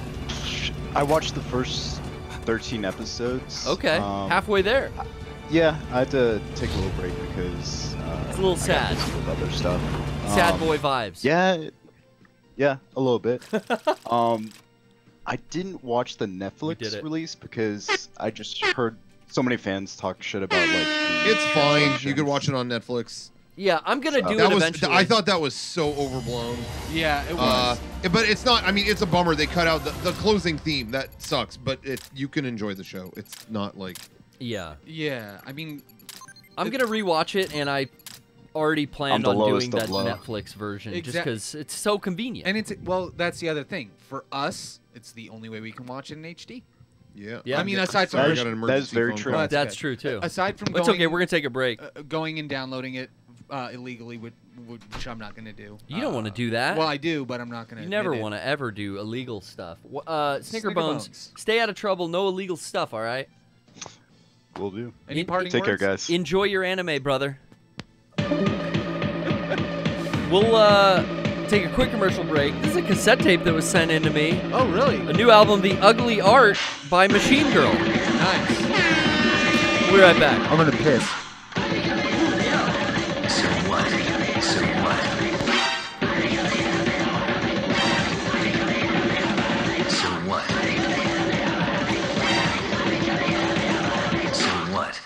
I watched the first thirteen episodes. Okay, Um, halfway there. Yeah, I had to take a little break because uh, It's a little I got sad. busy with other stuff. Sad Um, boy vibes. Yeah, it- yeah, a little bit. um, I didn't watch the did Netflix it. release because I just heard so many fans talk shit about like. The It's fine. You production. could watch it on Netflix. Yeah, I'm gonna do that it was. eventually. I thought that was so overblown. yeah, it Uh, was. but it's not. I mean, it's a bummer they cut out the, the closing theme. That sucks. But it you can enjoy the show. It's not like. Yeah, yeah, I mean, I'm gonna rewatch it, and I already planned the on lowest doing of that low. Netflix version just Exact- because it's so convenient. and it's well, that's the other thing. For us, it's the only way we can watch it in H D. Yeah. Yeah. I mean, aside from Sorry, I That got an is- that emergency is very phone true. call. That's That's good. true too. Aside from It's going, okay. We're gonna take a break. uh, going and downloading it uh, illegally, would, would, which I'm not gonna do. You don't want to Uh, do that. Well, I do, but I'm not gonna. You never want want to ever do illegal stuff. Wh- Uh, Snickerbones, Snickerbones. stay out of trouble. No illegal stuff. All right. Will do. Any In- parting Take care, words? guys. Enjoy your anime, brother. We'll uh, take a quick commercial break. This is a cassette tape that was sent in to me. Oh, really? A new album, The Ugly Art by Machine Girl. Nice. We'll be right back. I'm gonna piss. So what? So what? So what? So what?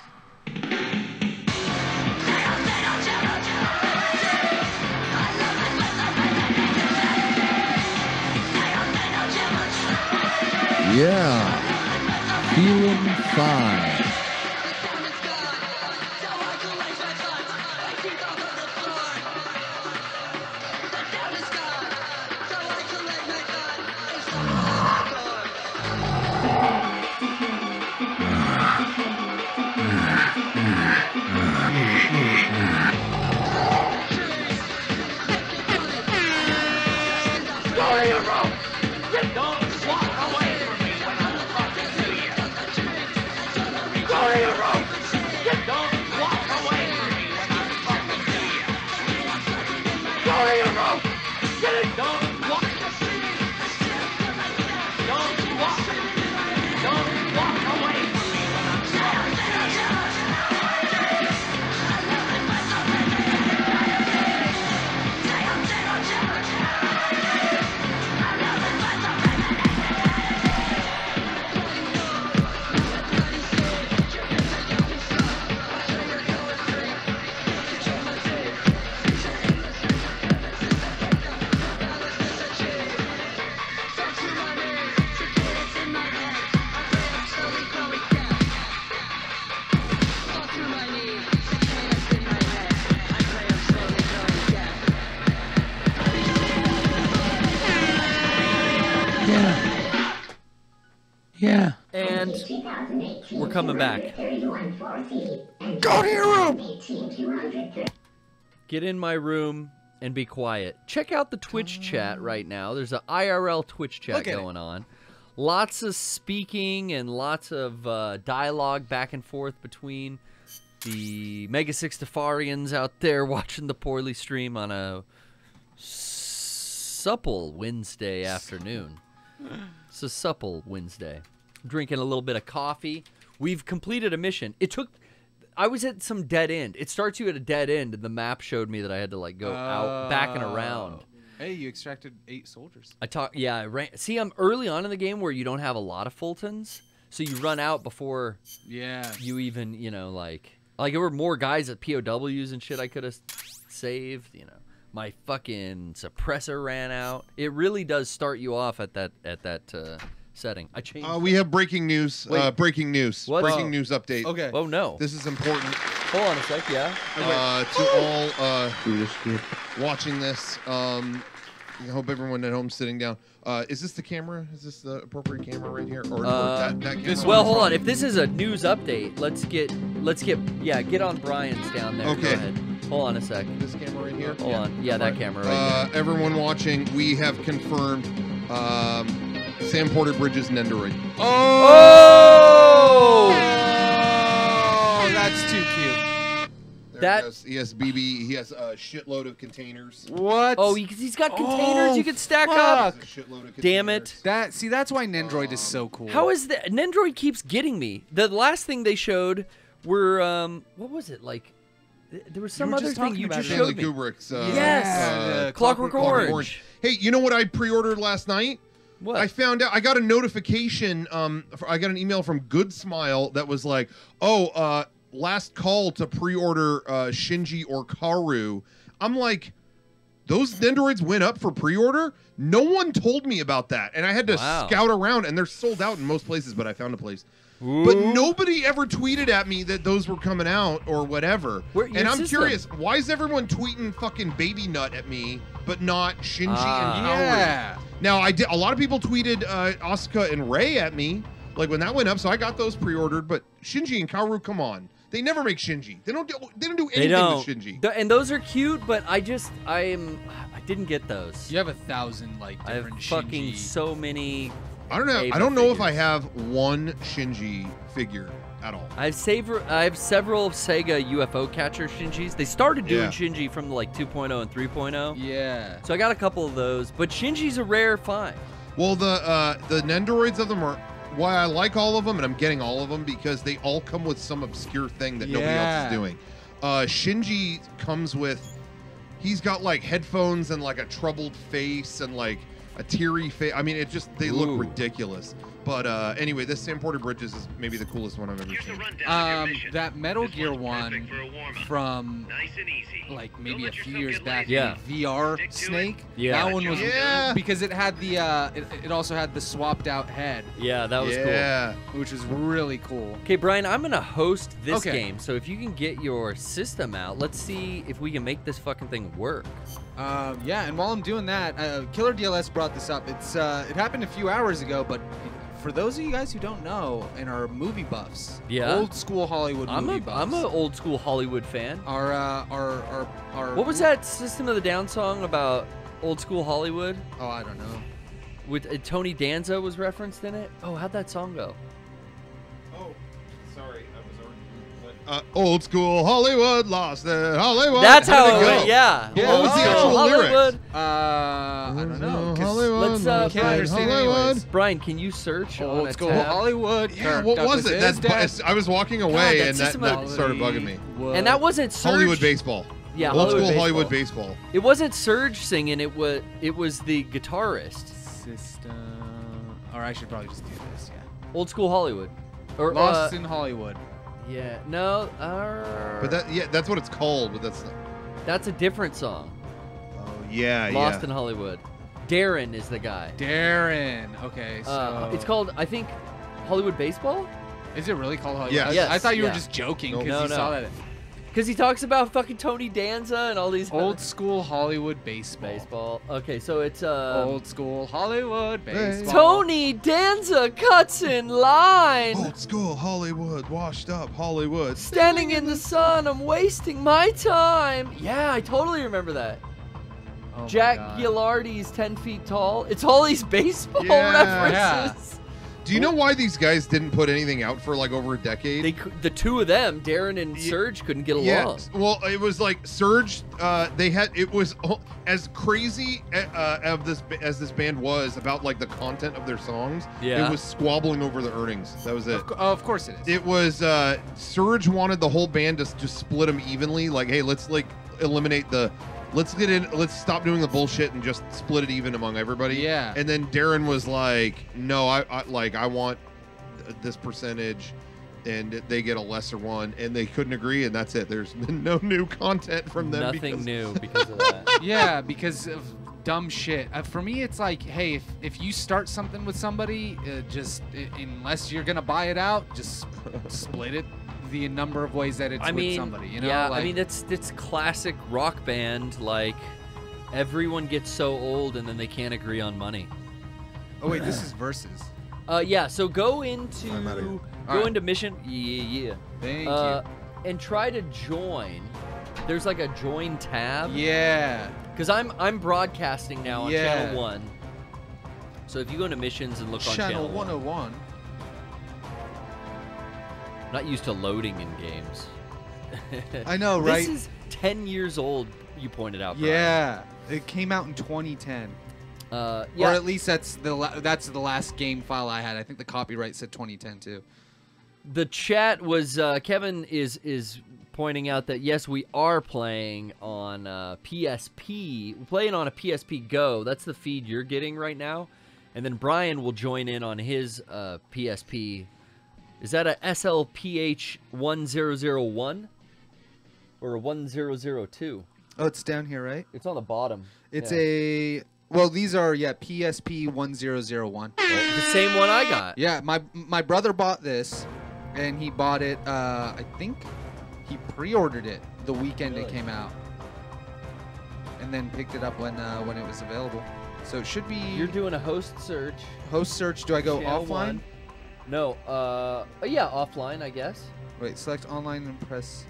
Yeah. Feeling fine. Go hero! Don't walk away from me when I'm talking to you. Go hero! Don't walk away from me when I'm talking to you. Go hero! Get it? Don't walk. Don't walk. Don't walk away from me when I'm talking to you. Yeah. And we're coming back. Go to your room. Get in my room and be quiet. Check out the Twitch chat right now. There's an I R L Twitch chat Look at going on. Lots of speaking and lots of uh, dialogue back and forth between the Mega Sixtafarians out there watching the Poorly stream on a supple Wednesday afternoon. It's a supple Wednesday. Drinking a little bit of coffee. We've completed a mission. It took... I was at some dead end. It starts you at a dead end, and the map showed me that I had to like go out, back and around. Hey, you extracted eight soldiers. I talk, yeah. I ran, see, I'm early on in the game where you don't have a lot of Fultons, so you run out before Yeah. you even, you know, like, like there were more guys at P O Ws and shit I could have saved. You know, my fucking suppressor ran out. It really does start you off at that at that uh, setting. I changed. Uh, we have breaking news. Wait. Uh, breaking news. What? Breaking Oh. news update. Okay. Oh no! This is important Hold on a sec. Yeah. uh, to all uh, watching this. Um, I hope everyone at home sitting down. Uh, is this the camera? Is this the appropriate camera right here, or, or Uh, that, that camera? this Well, hold on. If this is a news update, let's get let's get yeah get on Brian's down there. Go Okay. ahead. Hold on a sec. This camera right here. Hold on. Yeah, that camera right Uh, everyone watching, we have confirmed um, Sam Porter Bridges Nendoroid. Oh! Oh, that's too cute. There That- he, has, he has B B. He has a shitload of containers. What? Oh, he, he's got containers Oh, you can stack fuck. up. He has a shitload of Damn containers. it. That see, that's why Nendroid is so cool. How is that? Nendroid keeps getting me. The last thing they showed were um, what was it like? th- There was some were other just thing talking you about just it. showed Stanley me. Kubrick's. Uh, Yes. uh, Uh, Clockwork Clockwork Orange. Orange. Hey, you know what I pre-ordered last night? What? I found out. I got a notification. Um, f- I got an email from Good Smile that was like, "Oh, uh, last call to pre-order uh, Shinji or Karu." I'm like, those Nendoroids went up for pre-order. No one told me about that, and I had to Wow. scout around, and they're sold out in most places. But I found a place. But nobody ever tweeted at me that those were coming out or whatever. Where- your and I'm system. curious, why is everyone tweeting fucking Baby Nut at me, but not Shinji Ah. and Kaoru? Yeah. Now, I did. A lot of people tweeted uh, Asuka and Rei at me, like when that went up. So I got those pre-ordered. But Shinji and Kaoru, come on, they never make Shinji. They don't do. They don't do They anything don't. with Shinji. Th- and those are cute, but I just I am I didn't get those. You have a thousand like I have different fucking Shinji. so many. I don't know. Ava I don't know if I figures. have one Shinji figure at all. I have savor, I have several Sega U F O catcher Shinjis. They started doing Yeah. Shinji from like two point oh and three point oh. Yeah. So I got a couple of those, but Shinji's a rare find. Well, the uh, the Nendoroids of them are why I like all of them, and I'm getting all of them because they all come with some obscure thing that nobody else Yeah. is doing. Uh, Shinji comes with, he's got like headphones and like a troubled face and like a teary face. I mean, it just they Ooh. look ridiculous. But uh, anyway, this Sam Porter Bridges is maybe the coolest one I've ever Here's the seen. rundown of your Um, mission. that Metal This Gear one's one perfect for a warm-up. from Nice and easy. like Don't maybe a let few yourself years get back, lazy. Yeah. the V R Stick to it. Snake. Yeah. That one was Yeah. because it had the uh, it, it also had the swapped out head, Yeah, that was cool. yeah. which was really cool. Okay, Brian, I'm gonna host this Okay. game. So if you can get your system out, let's see if we can make this fucking thing work. Um, yeah, and while I'm doing that, uh, Killer D L S brought this up. It's uh, it happened a few hours ago, but for those of you guys who don't know and are movie buffs, Yeah. old school Hollywood I'm movie a buffs. I'm an old school Hollywood fan. Our, uh, our, our, our. What was that System of the Down song about old school Hollywood? Oh, I don't know. With uh, Tony Danza was referenced in it. Oh, how'd that song go? Oh, sorry, I was already. Uh, old school Hollywood, lost in Hollywood. That's How'd how it go? went. Yeah. Yeah, What was the oh. actual lyrics? Hollywood. Uh, I don't know. 'cause Hollywood, Let's, uh, lost can't in understand Hollywood. anyways. Brian, can you search on Old a school tab? Hollywood. Yeah, Kirk what was Douglas it? is That's dead. bu- I was walking away that and that, System that of- started bugging me. Hollywood. And that wasn't Surge. Hollywood baseball. Yeah, old Hollywood school Hollywood baseball. baseball. It wasn't Surge singing. It was it was the guitarist. System. Or I should probably just do this. Yeah. Old school Hollywood. Or Lost uh, in Hollywood. yeah, no. Uh, But that yeah, that's what it's called. But that's that's a different song. oh yeah, Lost yeah. in Hollywood. Darren is the guy. Darren. Okay, so Uh, it's called, I think, Hollywood Baseball? Is it really called Hollywood? Yes. I, Yes, I thought you yeah. were just joking Nope. because No, you no. saw that. Because he talks about fucking Tony Danza and all these Old school Hollywood baseball. baseball. Okay, so it's uh, Old school Hollywood baseball. Tony Danza cuts in line. Old school Hollywood, washed up Hollywood. Standing in the sun, I'm wasting my time. Yeah, I totally remember that. Oh my Jack God. Gilardi's ten feet tall. It's all these baseball Yeah. references. Do you know why these guys didn't put anything out for like over a decade? They, cou- the two of them, Darren and Ye- Surge, couldn't get Yeah, along. well, it was like Surge. Uh, they had it was oh, as crazy uh, of this as this band was about like the content of their songs. Yeah. it was squabbling over the earnings. That was it. Of, co- oh, of course it is. It was uh, Surge wanted the whole band to s- just split them evenly. Like, hey, let's like eliminate the. Let's get in. Let's stop doing the bullshit and just split it even among everybody. Yeah. And then Darren was like, "No, I, I like I want th- this percentage, and they get a lesser one." And they couldn't agree, and that's it. There's been no new content from them. Nothing because- new because of that. Yeah, because of dumb shit. Uh, for me, it's like, hey, if, if you start something with somebody, uh, just i unless you're gonna buy it out, just split it the number of ways that it's I with mean, somebody. You know, yeah, like, I mean it's it's classic rock band. Like everyone gets so old and then they can't agree on money. oh wait, this is versus. Uh, yeah. So go into I'm outta here. go Alright. into mission. Yeah, yeah. Thank Uh, and try to join. There's like a join tab. you. Yeah. Because I'm I'm broadcasting now on Yeah. channel one. So if you go into missions and look on Channel channel one oh one. I'm not used to loading in games. I know, right? This is ten years old. You pointed out. Brian. Yeah, it came out in twenty ten. Uh, yeah. Or at least that's the la- that's the last game file I had. I think the copyright said twenty ten too. The chat was uh, Kevin is is pointing out that yes, we are playing on uh, P S P. We're playing on a P S P Go. That's the feed you're getting right now, and then Brian will join in on his uh, P S P. Is that a S L P H one zero zero one or a one zero zero two? Oh, it's down here, right? It's on the bottom. It's Yeah. a well, these are yeah P S P one zero zero one. the same one I got. Yeah, my my brother bought this, and he bought it. Uh, I think he pre-ordered it the weekend Really? it came out, and then picked it up when uh, when it was available. So it should be You're doing a host search. host search. Do I go Channel offline? one. No. Uh. oh, yeah, offline, I guess. Wait, select online and press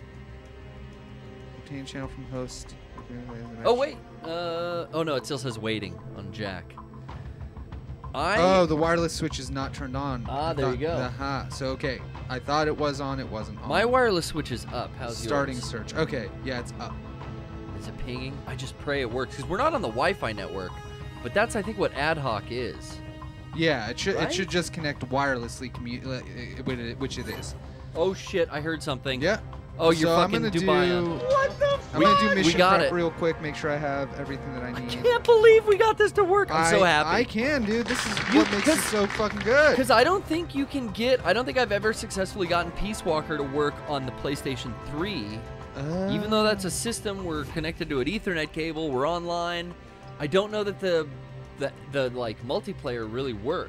obtain channel from host. Oh wait. Uh. Oh no, it still says waiting on Jack. I. Oh, the wireless switch is not turned on. Ah, I there you thought- go. Aha. So okay, I thought it was on. It wasn't on. My wireless switch is up. How's starting yours? search. Okay, yeah, it's up. Is it pinging? I just pray it works because we're not on the Wi-Fi network, but that's I think what ad hoc is. Yeah, it should Right? it should just connect wirelessly, commu- uh, uh, which it- which it is. Oh shit! I heard something. Yeah. Oh, you're so fucking I'm gonna Dubai. do. What the I'm gonna do We mission got prep it. real quick. Make sure I have everything that I I need. can't believe we got this to work. I'm I, so happy. I can, dude. This is You- what makes it 'cause- so fucking good. Because I don't think you can get. I don't think I've ever successfully gotten Peace Walker to work on the PlayStation three. Uh, Even though that's a system, we're connected to an Ethernet cable. We're online. I don't know that the the, the like multiplayer really worked.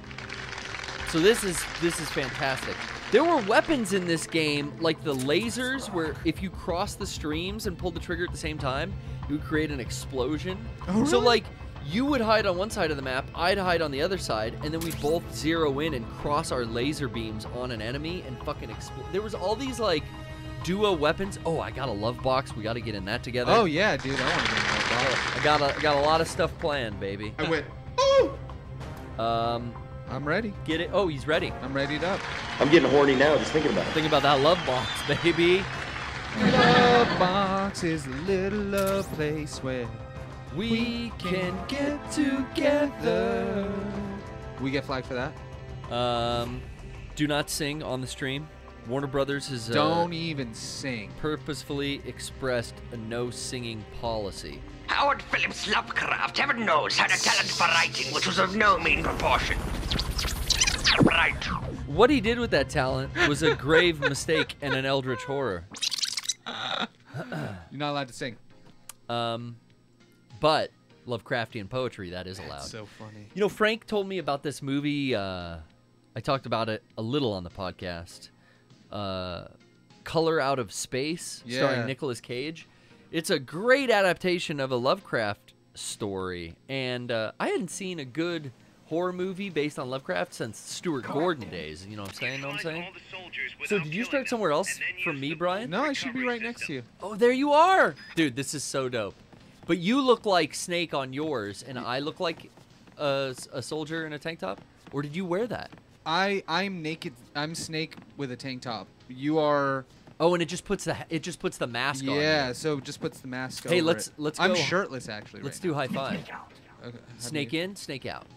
So this is this is fantastic. There were weapons in this game, like the lasers, where if you cross the streams and pulled the trigger at the same time, it would create an explosion. Oh, So really? like You would hide on one side of the map, I'd hide on the other side, and then we'd both zero in and cross our laser beams on an enemy and fucking explode. There was all these, like, duo weapons. Oh, I got a love box. We got to get in that together. Oh yeah, dude, I want to get involved. I got a, I got a lot of stuff planned, baby. I went, ooh! Um, I'm ready. get it. Oh, he's ready. I'm readied up. I'm getting horny now just thinking about it. Think about that love box, baby. Love box is a little love place where We can get together. we get flagged for that. Um, do not sing on the stream. Warner Brothers has uh, Don't even sing. purposefully expressed a no singing policy. Howard Phillips Lovecraft, heaven knows, had a talent for writing which was of no mean proportion. Right. What he did with that talent was a grave mistake and an eldritch horror. You're not allowed to sing. Um, but Lovecraftian poetry, that is allowed. That's so funny. You know, Frank told me about this movie. Uh, I talked about it a little on the podcast. Uh, Color Out of Space, Yeah. starring Nicolas Cage. It's a great adaptation of a Lovecraft story, and uh, I hadn't seen a good horror movie based on Lovecraft since Stuart Gordon days. You know what I'm saying? Know what I'm saying? So did you start somewhere else from me, Brian? No, I should be right next to you. Oh, there you are, dude. This is so dope. But you look like Snake on yours, and I look like a, a soldier in a tank top. Or did you wear that? I I'm naked. I'm Snake with a tank top. You are. Oh, and it just puts the it just puts the mask on. Yeah, so just puts the mask Hey, over let's- it. let's I'm go- shirtless actually. Let's right do now. high five. Okay, how do Snake you- in, snake out.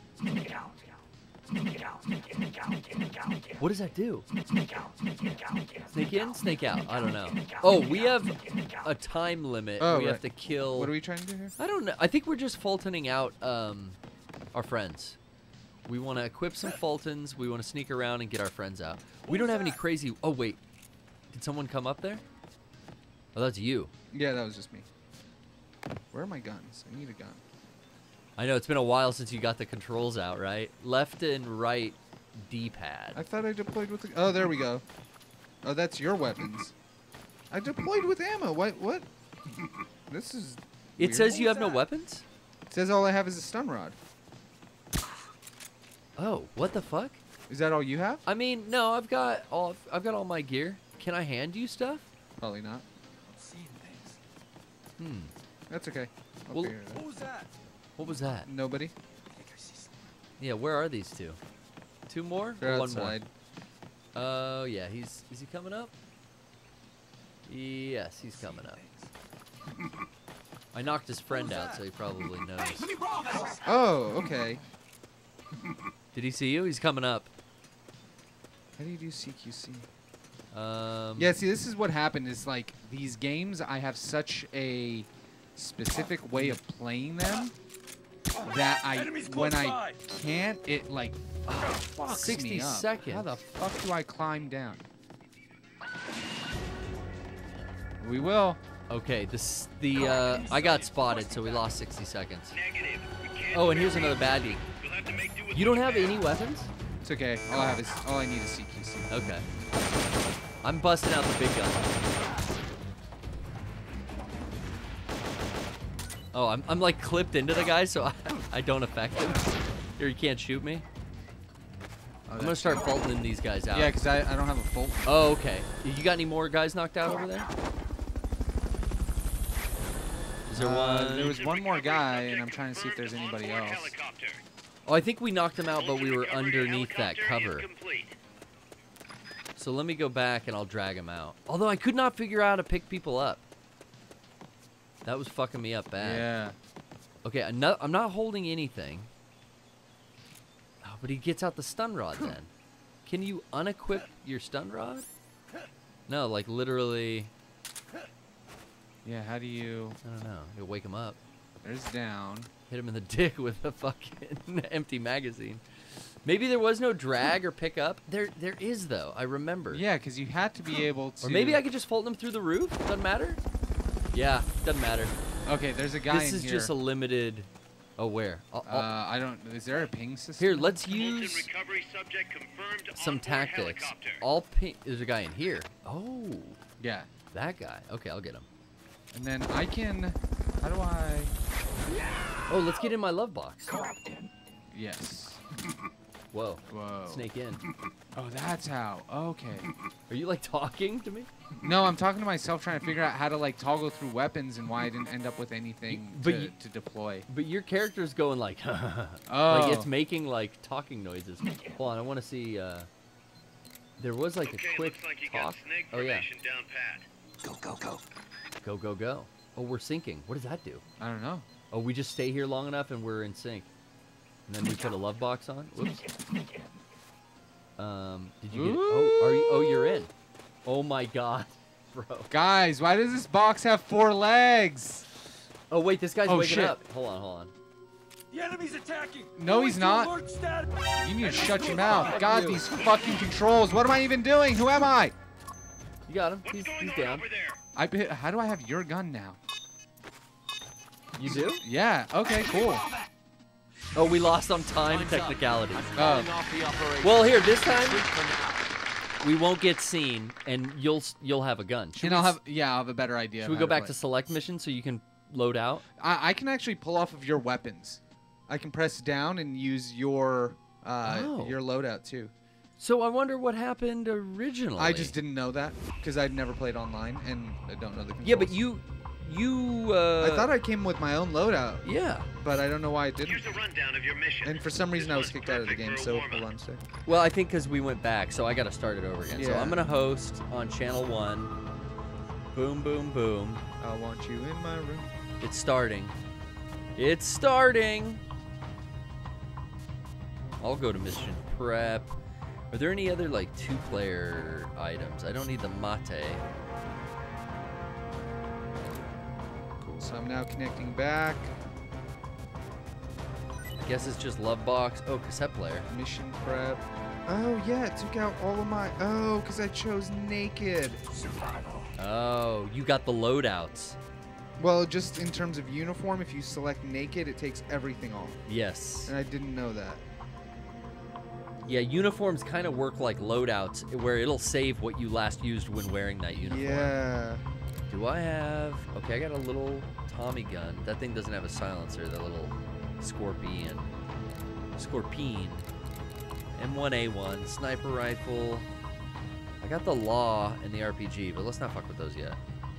What does that do? Snake in, snake out. I don't know. Oh, we have a time limit. Oh, we have right. to kill. What are we trying to do here? I don't know. I think we're just Fultoning out um, our friends. We want to equip some Fultons. We want to sneak around and get our friends out. We don't have any crazy. Oh wait, did someone come up there? Oh, that's you. Yeah, that was just me. Where are my guns? I need a gun. I know it's been a while since you got the controls out, right? Left and right D-pad. I thought I deployed with the. Oh, there we go. Oh, that's your weapons. I deployed with ammo. What? What? This is. It weird. says you have no weapons? It says all I have is a stun rod. Oh, what the fuck? Is that all you have? I mean, no, I've got all I've got all my gear. Can I hand you stuff? Probably not. Hmm. That's okay. I'll Well- figure it out. What was that? Nobody. Yeah, where are these two? Two more? They're or one outside. more? Oh, yeah, he's is he coming up? Yes, he's coming up. I knocked his friend out, so he probably knows. Oh, okay. Did he see you? He's coming up. How do you do C Q C? Um, Yeah, see, this is what happened. Is like these games, I have such a specific way of playing them that I, when I can't, it like fucks sixty me up. seconds. How the fuck do I climb down? We will. Okay, this the uh, I got spotted, so we lost sixty seconds. Oh, and here's another baddie. You don't have any weapons? It's okay. All I have is all I need is C Q C. Okay. I'm busting out the big gun. Oh, I'm, I'm like clipped into the guy, so I, I don't affect him. Here, you can't shoot me. I'm gonna start faulting these guys out. Yeah, because I, I don't have a full. Oh, okay. You got any more guys knocked out over there? Is there Uh, one? There was one more guy, and I'm trying to see if there's anybody else. Oh, I think we knocked him out, but we were underneath that cover. So let me go back and I'll drag him out. Although I could not figure out how to pick people up. That was fucking me up bad. Yeah. Okay, I'm not, I'm not holding anything. Oh, but he gets out the stun rod then. Can you unequip your stun rod? No, like literally. Yeah. How do you? I don't know. You wake him up. There's down. Hit him in the dick with a fucking empty magazine. Maybe there was no drag or pick up. There, there is though. I remember. Yeah, because you had to be able to. Or maybe I could just fold him through the roof. Doesn't matter. Yeah, doesn't matter. Okay, there's a guy This in is here. just a limited. Oh, where? I'll, Uh, I'll- I don't. Is there a ping system? Here, let's use some tactics. I'll ping. There's a guy in here. Oh, Yeah. that guy. Okay, I'll get him. And then I can. How do I? Oh, let's get in my love box. Yes. Whoa. Whoa. Snake in. Oh, that's how. Okay. Are you like talking to me? No, I'm talking to myself trying to figure out how to like toggle through weapons and why I didn't end up with anything But to, you- to deploy. But your character's going like, Oh. like it's making like talking noises. Hold on, I want to see. Uh, there was like Okay, a quick looks like you talk. got snake Oh yeah. formation down pat. Go, go, go. Go go go. Oh, we're syncing. What does that do? I don't know. Oh, we just stay here long enough and we're in sync. And then we put a love box on. Whoops. Um, did you get it? Oh, are you? Oh, you're in. Oh my God, bro. Guys, why does this box have four legs? Oh wait, this guy's Oh, waking shit. up. Hold on, hold on. The enemy's attacking. No, he's not. You need to shut your mouth. God, these fucking controls. What am I even doing? Who am I? You got him. What's He's, going he's on down. over there? I be- how do I have your gun now? You do? Yeah. Okay. Cool. Oh, we lost on time technicality. Oh. Well, here this time we won't get seen, and you'll s- you'll have a gun. Should And we I'll s- have yeah, I'll have a better idea. Should of we how go back play. to select mission so you can load out? I, I can actually pull off of your weapons. I can press down and use your uh, Oh. your loadout too. So I wonder what happened originally. I just didn't know that because I'd never played online and I don't know the controls. Yeah, but you you. Uh, I thought I came with my own loadout, Yeah. but I don't know why it didn't. Here's a rundown of your mission. And for some reason I was This one's kicked out of the perfect game. for a So warm-up. hold on a sec. Well, I think because we went back, so I got to start it over again. So Yeah. I'm gonna host on channel one. Boom, boom, boom. I want you in my room. It's starting. It's starting. I'll go to mission prep. Are there any other like two-player items? I don't need the mate. Cool. So I'm now connecting back. I guess it's just love box. Oh, cassette player. Mission prep. Oh yeah, it took out all of my. Oh, because I chose naked. Oh, you got the loadouts. Well, just in terms of uniform, if you select naked, it takes everything off. Yes. And I didn't know that. Yeah, uniforms kind of work like loadouts, where it'll save what you last used when wearing that uniform. Yeah. Do I have... Okay, I got a little Tommy gun. That thing doesn't have a silencer, the little Scorpion. Scorpion. M one A one, sniper rifle. I got the Law and the R P G, but let's not fuck with those yet.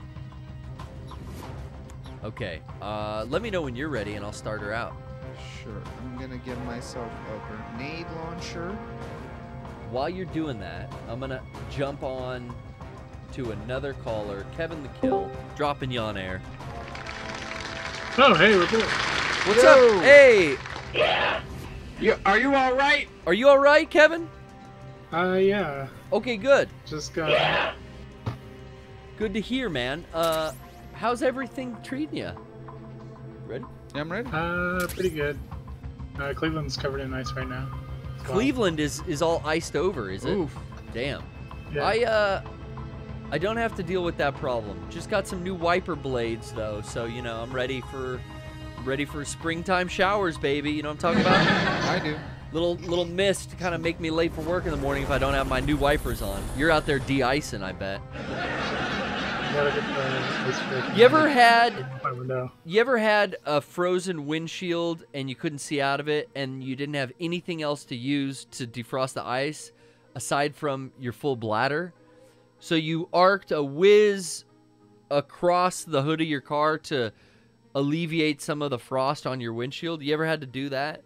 Okay, uh, let me know when you're ready and I'll start her out. Sure. I'm gonna give myself a grenade launcher. While you're doing that, I'm gonna jump on to another caller, Kevin the Kill, dropping you on air. Oh, hey, we're good. What's up? Hey, You, are you all right? are you all right, Kevin? Uh, yeah. Okay, good. Just got. Good to hear, man. Uh, how's everything treating you? Ready? Yeah, I'm ready. Uh, pretty good. Uh, Cleveland's covered in ice right now. Cleveland is is all iced over, is it? Oof. Damn. Yeah. I uh, I don't have to deal with that problem. Just got some new wiper blades though, so you know I'm ready for ready for springtime showers, baby. You know what I'm talking about? I do. Little little mist to kind of make me late for work in the morning if I don't have my new wipers on. You're out there de-icing, I bet. Gotta get the ice break You ever had my window. you ever had a frozen windshield and you couldn't see out of it and you didn't have anything else to use to defrost the ice aside from your full bladder? So you arced a whiz across the hood of your car to alleviate some of the frost on your windshield. You ever had to do that?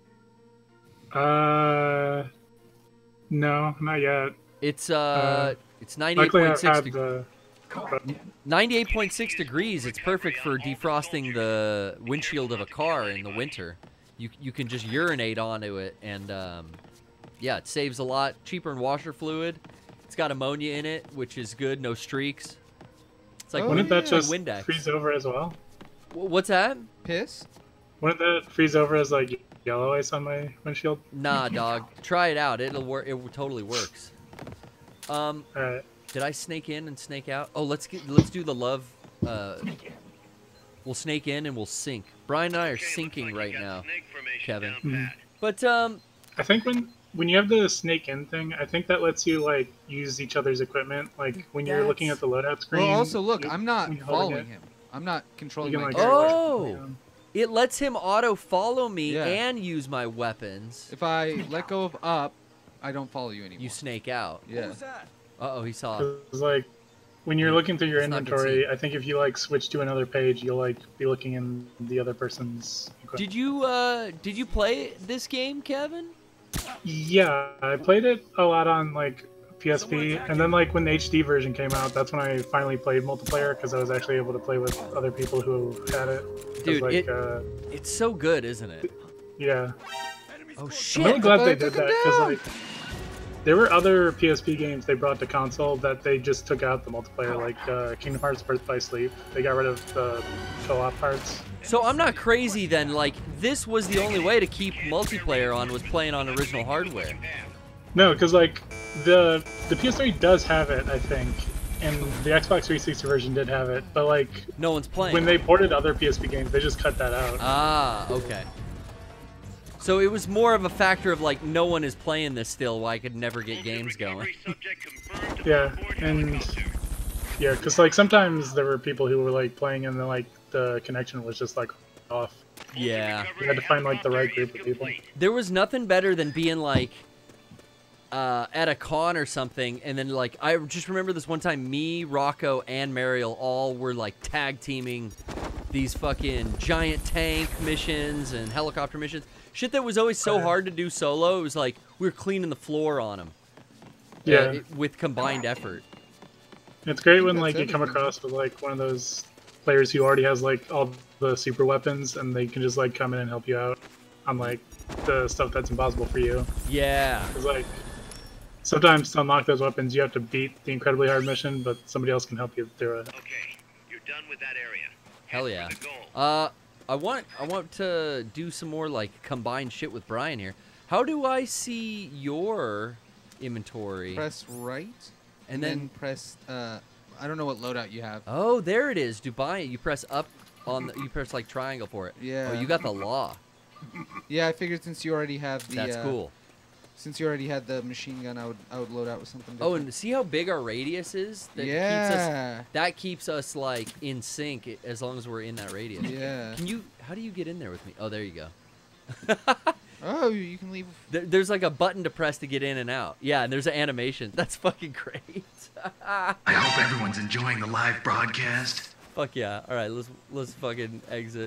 Uh, no, not yet. It's uh, Uh, it's ninety-eight Luckily, point I've six had degrees. the. ninety-eight point six degrees. It's perfect for defrosting the windshield of a car in the winter. You you can just urinate onto it, and um, yeah, it saves a lot. Cheaper in washer fluid. It's got ammonia in it, which is good. No streaks. It's like Oh, Wouldn't that yeah. just Windex. freeze over as well? Wh- What's that? Piss? Wouldn't that freeze over as like yellow ice on my windshield? Nah, dog. Try it out. It'll work. It totally works. Um, All right. did I snake in and snake out? Oh, let's get let's do the love. Uh, we'll snake in and we'll sink. Brian and I are Okay, looks sinking like right you got now, snake formation Kevin. down Mhm. pat. But um, I think when when you have the snake in thing, I think that lets you like use each other's equipment. Like when you're looking at the loadout screen. Well, also look, you- I'm not when you're holding following it, him. I'm not You controlling can my like. character. Oh! um, It lets him auto follow me Yeah. and use my weapons. If I let go of up, I don't follow you anymore. You snake out. Yeah. Uh oh, he saw. It's like when you're looking through your It's not good inventory, I think if you like switch to another page, you'll like be looking in the other person's equipment. Did you uh did you play this game, Kevin? Yeah, I played it a lot on like P S P, and then like when the H D version came out, that's when I finally played multiplayer because I was actually able to play with other people who had it. 'Cause, Dude, like, it, uh, it's so good, isn't it? yeah. Oh I'm shit! really glad I they took did him that because down. like there were other P S P games they brought to console that they just took out the multiplayer, like uh, Kingdom Hearts Birth by Sleep. They got rid of the co-op parts. So I'm not crazy then. Like this was the only way to keep multiplayer on was playing on original hardware. No, because like the the P S three does have it, I think, and the Xbox three sixty version did have it, but like No one's playing. when they ported other P S P games, they just cut that out. Ah, okay. So it was more of a factor of like no one is playing this still, why I could never get games going. Yeah, and yeah, because like sometimes there were people who were like playing and then like the connection was just like off. Yeah. You had to find like the right group of people. There was nothing better than being like uh, at a con or something, and then like I just remember this one time, me, Rocco, and Mariel all were like tag teaming these fucking giant tank missions and helicopter missions. Shit that was always so hard to do solo. It was like we were cleaning the floor on them. Yeah. Uh, it- with combined effort. It's great when That's like you it. come across with like one of those players who already has like all the super weapons and they can just like come in and help you out on like the stuff that's impossible for you. Yeah. It's like sometimes to unlock those weapons you have to beat the incredibly hard mission, but somebody else can help you through it. Okay, you're done with that area. Hell yeah. The goal. Uh, I want I want to do some more like combined shit with Brian here. How do I see your inventory? Press right, and and then, then press. Uh, I don't know what loadout you have. oh, there it is. Dubai. You press up on the, you press like triangle for it. Yeah. Oh, you got the law. Yeah, I figured since you already have the. That's uh, cool. Since you already had the machine gun, I would I would load out with something. Oh, Different. and see how big our radius is? That keeps Yeah. us that keeps us like in sync i- as long as we're in that radius. Yeah. Can you how do you get in there with me? Oh, there you go. Oh, you can leave. There, there's like a button to press to get in and out. Yeah, and there's an animation. That's fucking great. I hope everyone's enjoying the live broadcast. Fuck yeah. All right, let's let's fucking exit.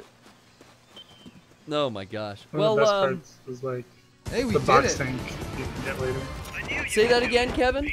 Oh my gosh. One Well, of the best um, parts was like Hey, we the did box it. tank you can get later. say that again, Kevin.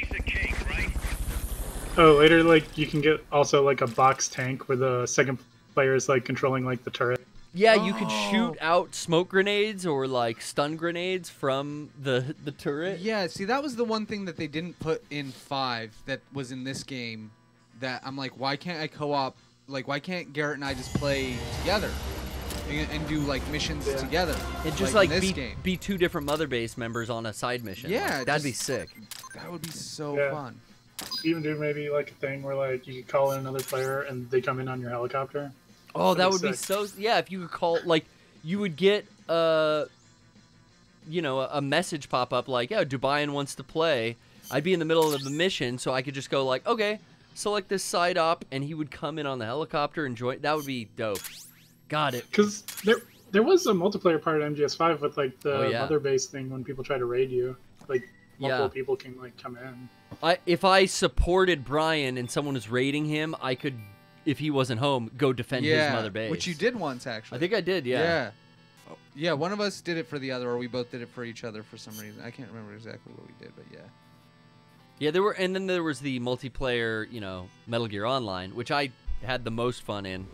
Oh, later like you can get also like a box tank where the second player is like controlling like the turret. Yeah, you could Oh. shoot out smoke grenades or like stun grenades from the the turret. Yeah, see, that was the one thing that they didn't put in five that was in this game. That I'm like, why can't I co-op? Like, why can't Garrett and I just play together and, and do like missions Yeah. together? And just like, like, in this be, game. be two different Mother Base members on a side mission. Yeah, Like, that'd be just- sick. That would be so Yeah. fun. Even do maybe like a thing where like you could call in another player and they come in on your helicopter. Oh, that That'd would be be sick. so. Yeah, if you could call, like, you would get, uh, you know, a, a message pop up like, "Yeah, Dubayan wants to play." I'd be in the middle of the mission, so I could just go like, "Okay, select this side op," and he would come in on the helicopter and join. That would be dope. Got it. Because there there was a multiplayer part of M G S five with like the Oh, yeah. mother base thing when people try to raid you. Like multiple Yeah. people can like come in. I if I supported Brian and someone was raiding him, I could, if he wasn't home, go defend yeah, his mother base. which you did once actually. I think I did. Yeah. Yeah. Oh, yeah, one of us did it for the other, or we both did it for each other for some reason. I can't remember exactly what we did, but yeah. Yeah, there were, and then there was the multiplayer, you know, Metal Gear Online, which I had the most fun in.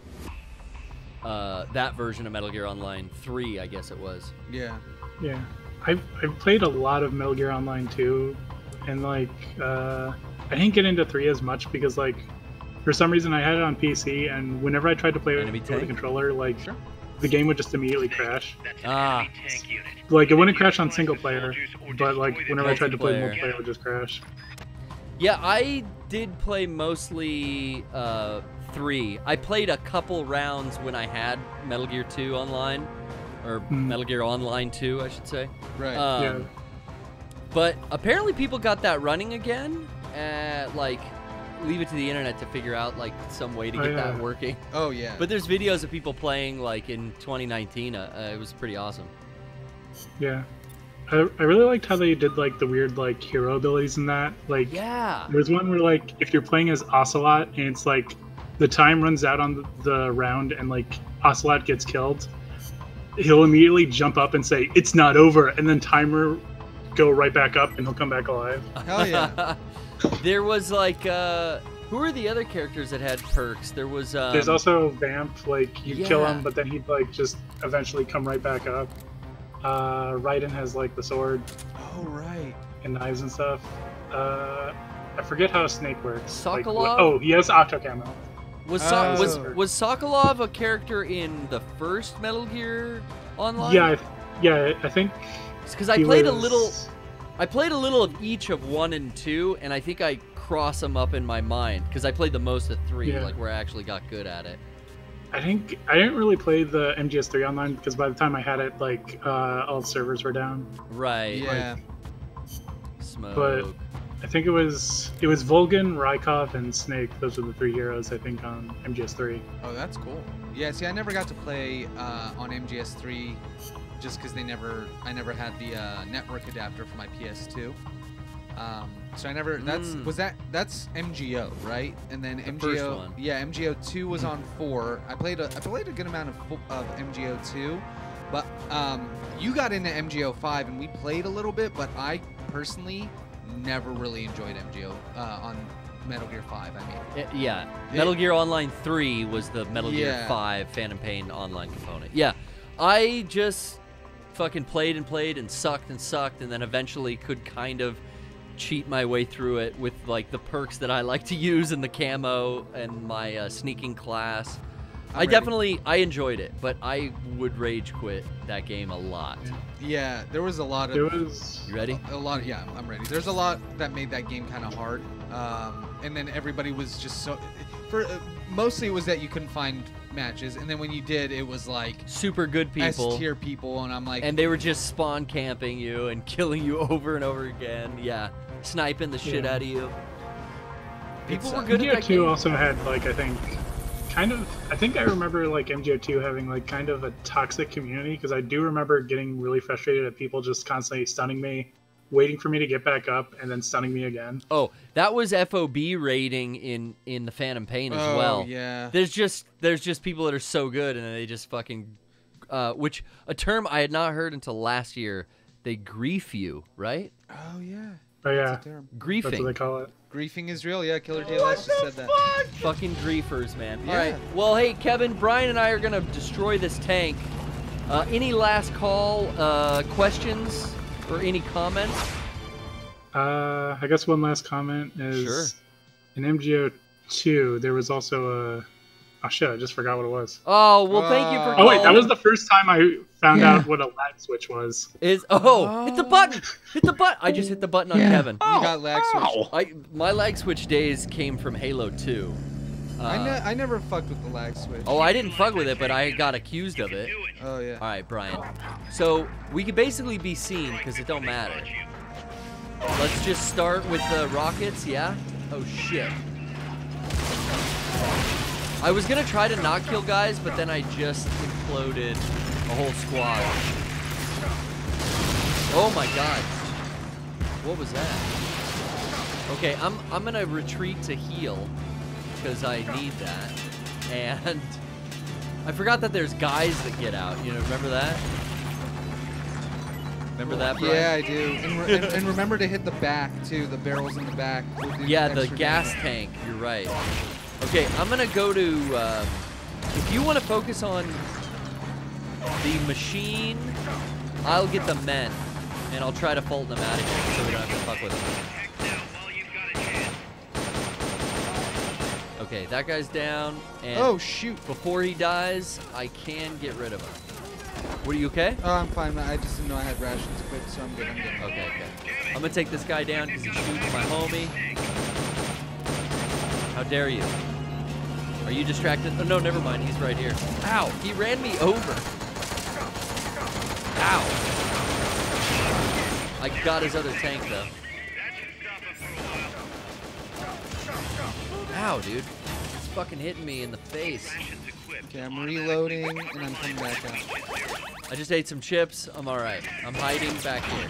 Uh, that version of Metal Gear Online three, I guess it was. Yeah. Yeah, I've I've played a lot of Metal Gear Online two, and like uh, I didn't get into three as much because like for some reason I had it on P C, and whenever I tried to play it Enemy with a tank? controller, like Sure. the game would just immediately crash. Ah, Like it wouldn't crash on single player, but like whenever I tried to play Multiplayer. multiplayer, it would just crash. yeah, I did play mostly uh, three. I played a couple rounds when I had Metal Gear two online, or Hmm. Metal Gear Online two, I should say. Right. Um, Yeah. But apparently people got that running again. Uh, like, leave it to the internet to figure out like some way to Oh, get yeah. that working. Oh yeah. But there's videos of people playing like in twenty nineteen. Uh, uh, it was pretty awesome. Yeah. I, I really liked how they did like the weird like hero abilities in that. Like Yeah. there's one where like if you're playing as Ocelot and it's like the time runs out on the, the round and like Ocelot gets killed, he'll immediately jump up and say it's not over, and then timer go right back up and he'll come back alive. Hell yeah. There was like uh who were the other characters that had perks? There was um, There's also Vamp, like you kill yeah. him, but then he'd like just eventually come right back up. Uh, Raiden has like the sword Oh right. and knives and stuff. Uh, I forget how Snake works. Like, Sokolov? wh- oh, he has Octo Camo. was so- Oh. was was Sokolov a character in the first Metal Gear Online? Yeah, I, yeah, I think. Because I he played a was- little, I played a little of each of one and two, and I think I cross them up in my mind because I played the most of three, Yeah. like where I actually got good at it. I think I didn't really play the M G S three online because by the time I had it, like uh, all the servers were down. Right. Yeah. Smoke. But I think it was it was Volgan, Rykov, and Snake. Those are the three heroes I think on M G S three. Oh, that's cool. Yeah, see, I never got to play uh, on M G S three just because they never, I never had the uh, network adapter for my P S two. Um, so I never. That's Mm. was that. That's M G O, right? And then M G O. first one. Yeah, M G O two was on four. I played a, I played a good amount of fo- of M G O two, but um, you got into M G O five and we played a little bit, but I personally never really enjoyed M G O uh, on Metal Gear five. I mean. Uh, yeah, Metal Gear Online three was the Metal Gear Yeah. five Phantom Pain online component. Yeah, I just fucking played and played and sucked and sucked, and then eventually could kind of cheat my way through it with like the perks that I like to use and the camo and my uh, sneaking class. I'm I ready. definitely I enjoyed it, but I would rage quit that game a lot. Yeah, there was a lot of. It was. You ready? A lot. Yeah, I'm ready. There's a lot that made that game kind of hard, um, and then everybody was just so. For uh, mostly it was that you couldn't find matches, and then when you did, it was like Super good people. S tier people, and I'm like, And they were just spawn camping you and killing you over and over again. Yeah, sniping the shit Yeah. out of you. People It's, were uh, good M G at O that two game. also had like I think kind of I think I remember like M G O two having like kind of a toxic community because I do remember getting really frustrated at people just constantly stunning me, waiting for me to get back up and then stunning me again. Oh, that was F O B rating in in the Phantom Pain as oh well. yeah. There's just there's just people that are so good and they just fucking uh, which a term I had not heard until last year. They grief you, right? Oh yeah. Oh yeah, That's a term. that's what they Griefing. call it. Griefing is real. Yeah, Killer D L S just said that. Fucking griefers, man. Yeah. All right. Well, hey, Kevin, Brian and I are gonna destroy this tank. Uh, any last call, uh, questions, or any comments? Uh, I guess one last comment is Sure. in M G O two there was also a oh shit I just forgot what it was. Oh, well, thank you for Oh, Oh wait, that calling. was the first time I found Yeah. out what a lag switch was. Is oh, hit the button, hit the button. I just hit the button on Yeah. Kevin. You got lag switch. I my lag switch days came from Halo two. Uh, I, ne- I never fucked with the lag switch. oh, I didn't fuck with it, but I got accused of it. Oh yeah. All right, Brian. So we could basically be seen because it don't matter. Let's just start with the rockets, yeah? Oh shit. I was gonna try to not kill guys, but then I just imploded a whole squad. Oh my god. What was that? Okay, I'm I'm gonna retreat to heal because I need that. And I forgot that there's guys that get out. You know, remember that? Remember that, Brian? Yeah, I do. And, re- and, and remember to hit the back too. The barrels in the back. will do Yeah, the extra gas damage. tank. You're right. Okay, I'm gonna go to. Um, if you want to focus on the machine, I'll get the men, and I'll try to Fulton them out of here so we don't have to fuck with them. Okay, that guy's down, and Oh shoot. before he dies, I can get rid of him. What, are you okay? Oh, I'm fine. I just didn't know I had rations equipped, so I'm good. I'm good. Okay, okay. I'm gonna take this guy down because he's shooting my homie. How dare you? Are you distracted? Oh, no, never mind. He's right here. Ow! He ran me over. Ow! I got his other tank, though. Ow, dude. It's fucking hitting me in the face. Okay, I'm reloading and I'm coming back out. I just ate some chips. I'm all right. I'm hiding back here.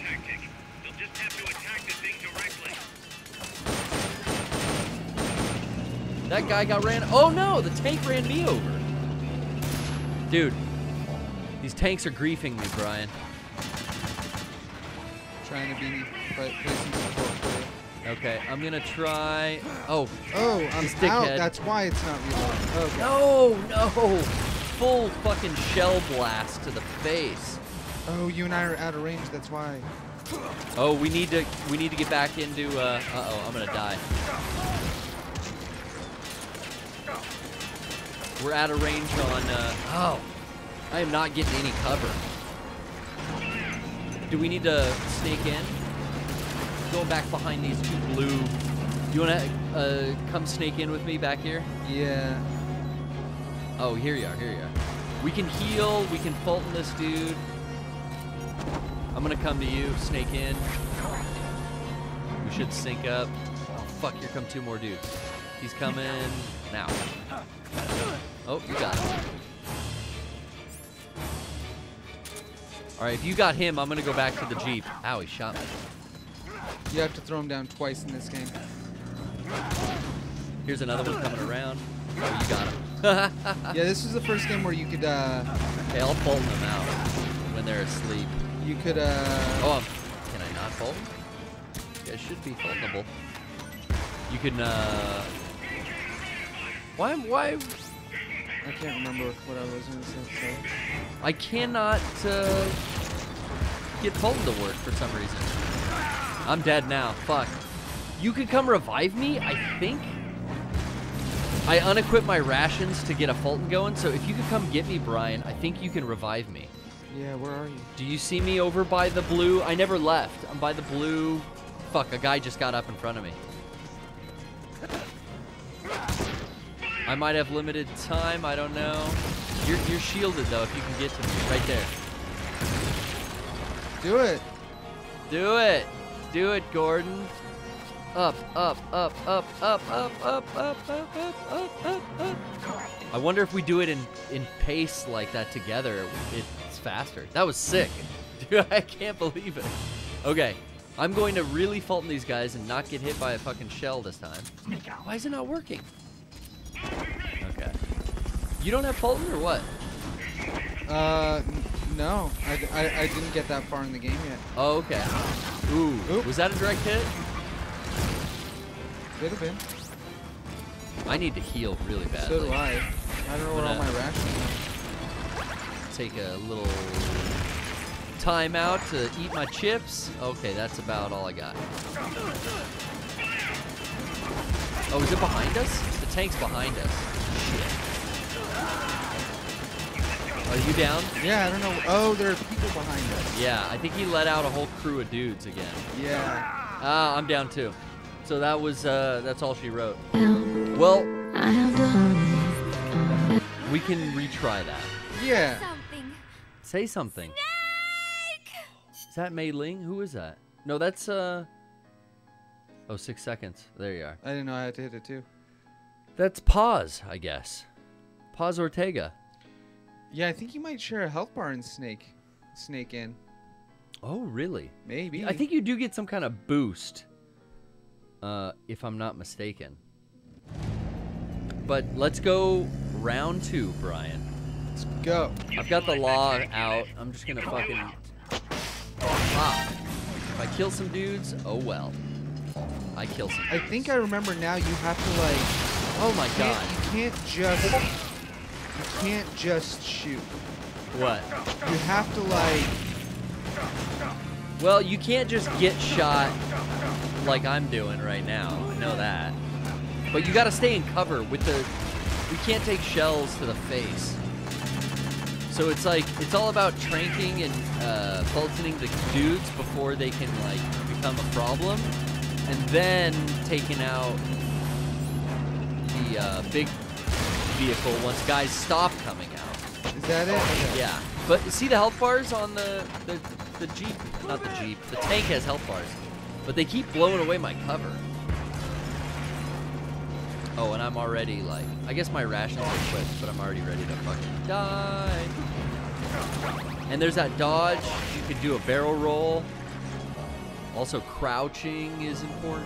That guy got ran. Oh no, the tank ran me over. Dude, these tanks are griefing me, Brian. Trying to be play, play some support for you. Okay, I'm gonna try. Oh, oh, I'm stick out. head. That's why it's not reloading. Okay. No, no, full fucking shell blast to the face. Oh, you and I are out of range. That's why. Oh, we need to we need to get back into. Uh, uh oh, I'm gonna die. We're out of range on. Uh, oh, I am not getting any cover. Do we need to snake in? Going back behind these two blue. You wanna uh, come snake in with me back here? Yeah. Oh, here you are. Here you are. We can heal. We can Fulton this dude. I'm gonna come to you. Snake in. We should sync up. Oh fuck! Here come two more dudes. He's coming now. Oh, you got him. All right, if you got him, I'm gonna go back to the Jeep. Ow, he shot me. You have to throw him down twice in this game. Here's another one coming around. Oh, you got him. Yeah, this was the first game where you could, uh... Okay, I'll Fulton them out when they're asleep. You could, uh... Oh, I'm, can I not Fulton? Yeah, it should be Fultonable. You can, uh... Why, why... I can't remember what I was going to say. I cannot, uh... get Fulton to work for some reason. I'm dead now. Fuck. You could come revive me, I think? I unequipped my rations to get a Fulton going, so if you could come get me, Brian, I think you can revive me. Yeah, where are you? Do you see me over by the blue? I never left. I'm by the blue. Fuck, a guy just got up in front of me. I might have limited time, I don't know. You're, you're shielded, though, if you can get to me. Right there. Do it. Do it. Do it, Gordon. Up, up, up, up, up, up, up, up, up, up, up, up, up. I wonder if we do it in, in pace like that together, it's faster. That was sick. Dude, I can't believe it. Okay, I'm going to really Fulton these guys and not get hit by a fucking shell this time. Why is it not working? Okay. You don't have Fulton or what? Uh, no. I, I, I didn't get that far in the game yet. Oh, okay. Ooh. Oop. Was that a direct hit? Could have been. I need to heal really badly. So do I. I don't know where all my rations are. Take a little time out to eat my chips. Okay, that's about all I got. Oh, is it behind us? The tank's behind us. Shit. Are you down? Yeah, I don't know. Oh, there are people behind us. Yeah, I think he let out a whole crew of dudes again. Yeah. Ah, I'm down too. So that was, uh, that's all she wrote. Well, we can retry that. Yeah. Something. Say something. Snake! Is that Mei Ling? Who is that? No, that's, uh... Oh, six seconds. There you are. I didn't know I had to hit it too. That's Paz, I guess. Paz Ortega. Yeah, I think you might share a health bar in Snake. Snake in. Oh, really? Maybe. I think you do get some kind of boost. Uh, if I'm not mistaken. But let's go round two, Brian. Let's go. I've got the law out. I'm just gonna fucking pop. If I kill some dudes, oh well. I kill some I dudes. think I remember now you have to like... Oh my you god. You can't just... You can't just shoot. What? You have to like... Well, you can't just get shot like I'm doing right now. I know that. But you gotta stay in cover with the... We can't take shells to the face. So it's like, it's all about tranking and uh, Fultoning the dudes before they can like become a problem. And then taking out the uh, big vehicle once guys stop coming out. Is that it? Okay. Yeah. But see the health bars on the, the, the Jeep? Not the Jeep. The tank has health bars. But they keep blowing away my cover. Oh, and I'm already like, I guess my rations are equipped, but I'm already ready to fucking die. And there's that dodge. You could do a barrel roll. Also, crouching is important.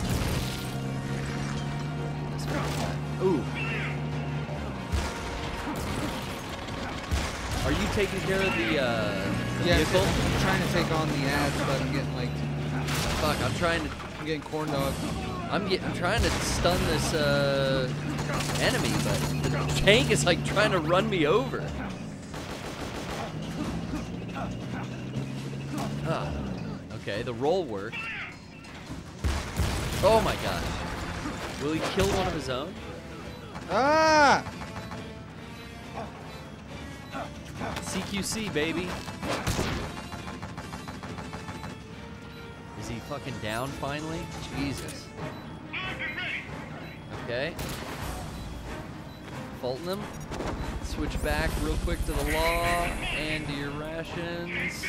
Ooh. Are you taking care of the, uh, the Yeah, vehicle? I'm trying to take on the ads, but I'm getting like, fuck, I'm trying to, I'm getting corn dogged. I'm getting, I'm trying to stun this, uh, enemy, but the tank is like trying to run me over. Ah, okay, the roll worked. Oh my god. Will he kill one of his own? Ah! C Q C, baby. Is he fucking down finally? Jesus. Okay. Faulting him. Switch back real quick to the law and to your rations.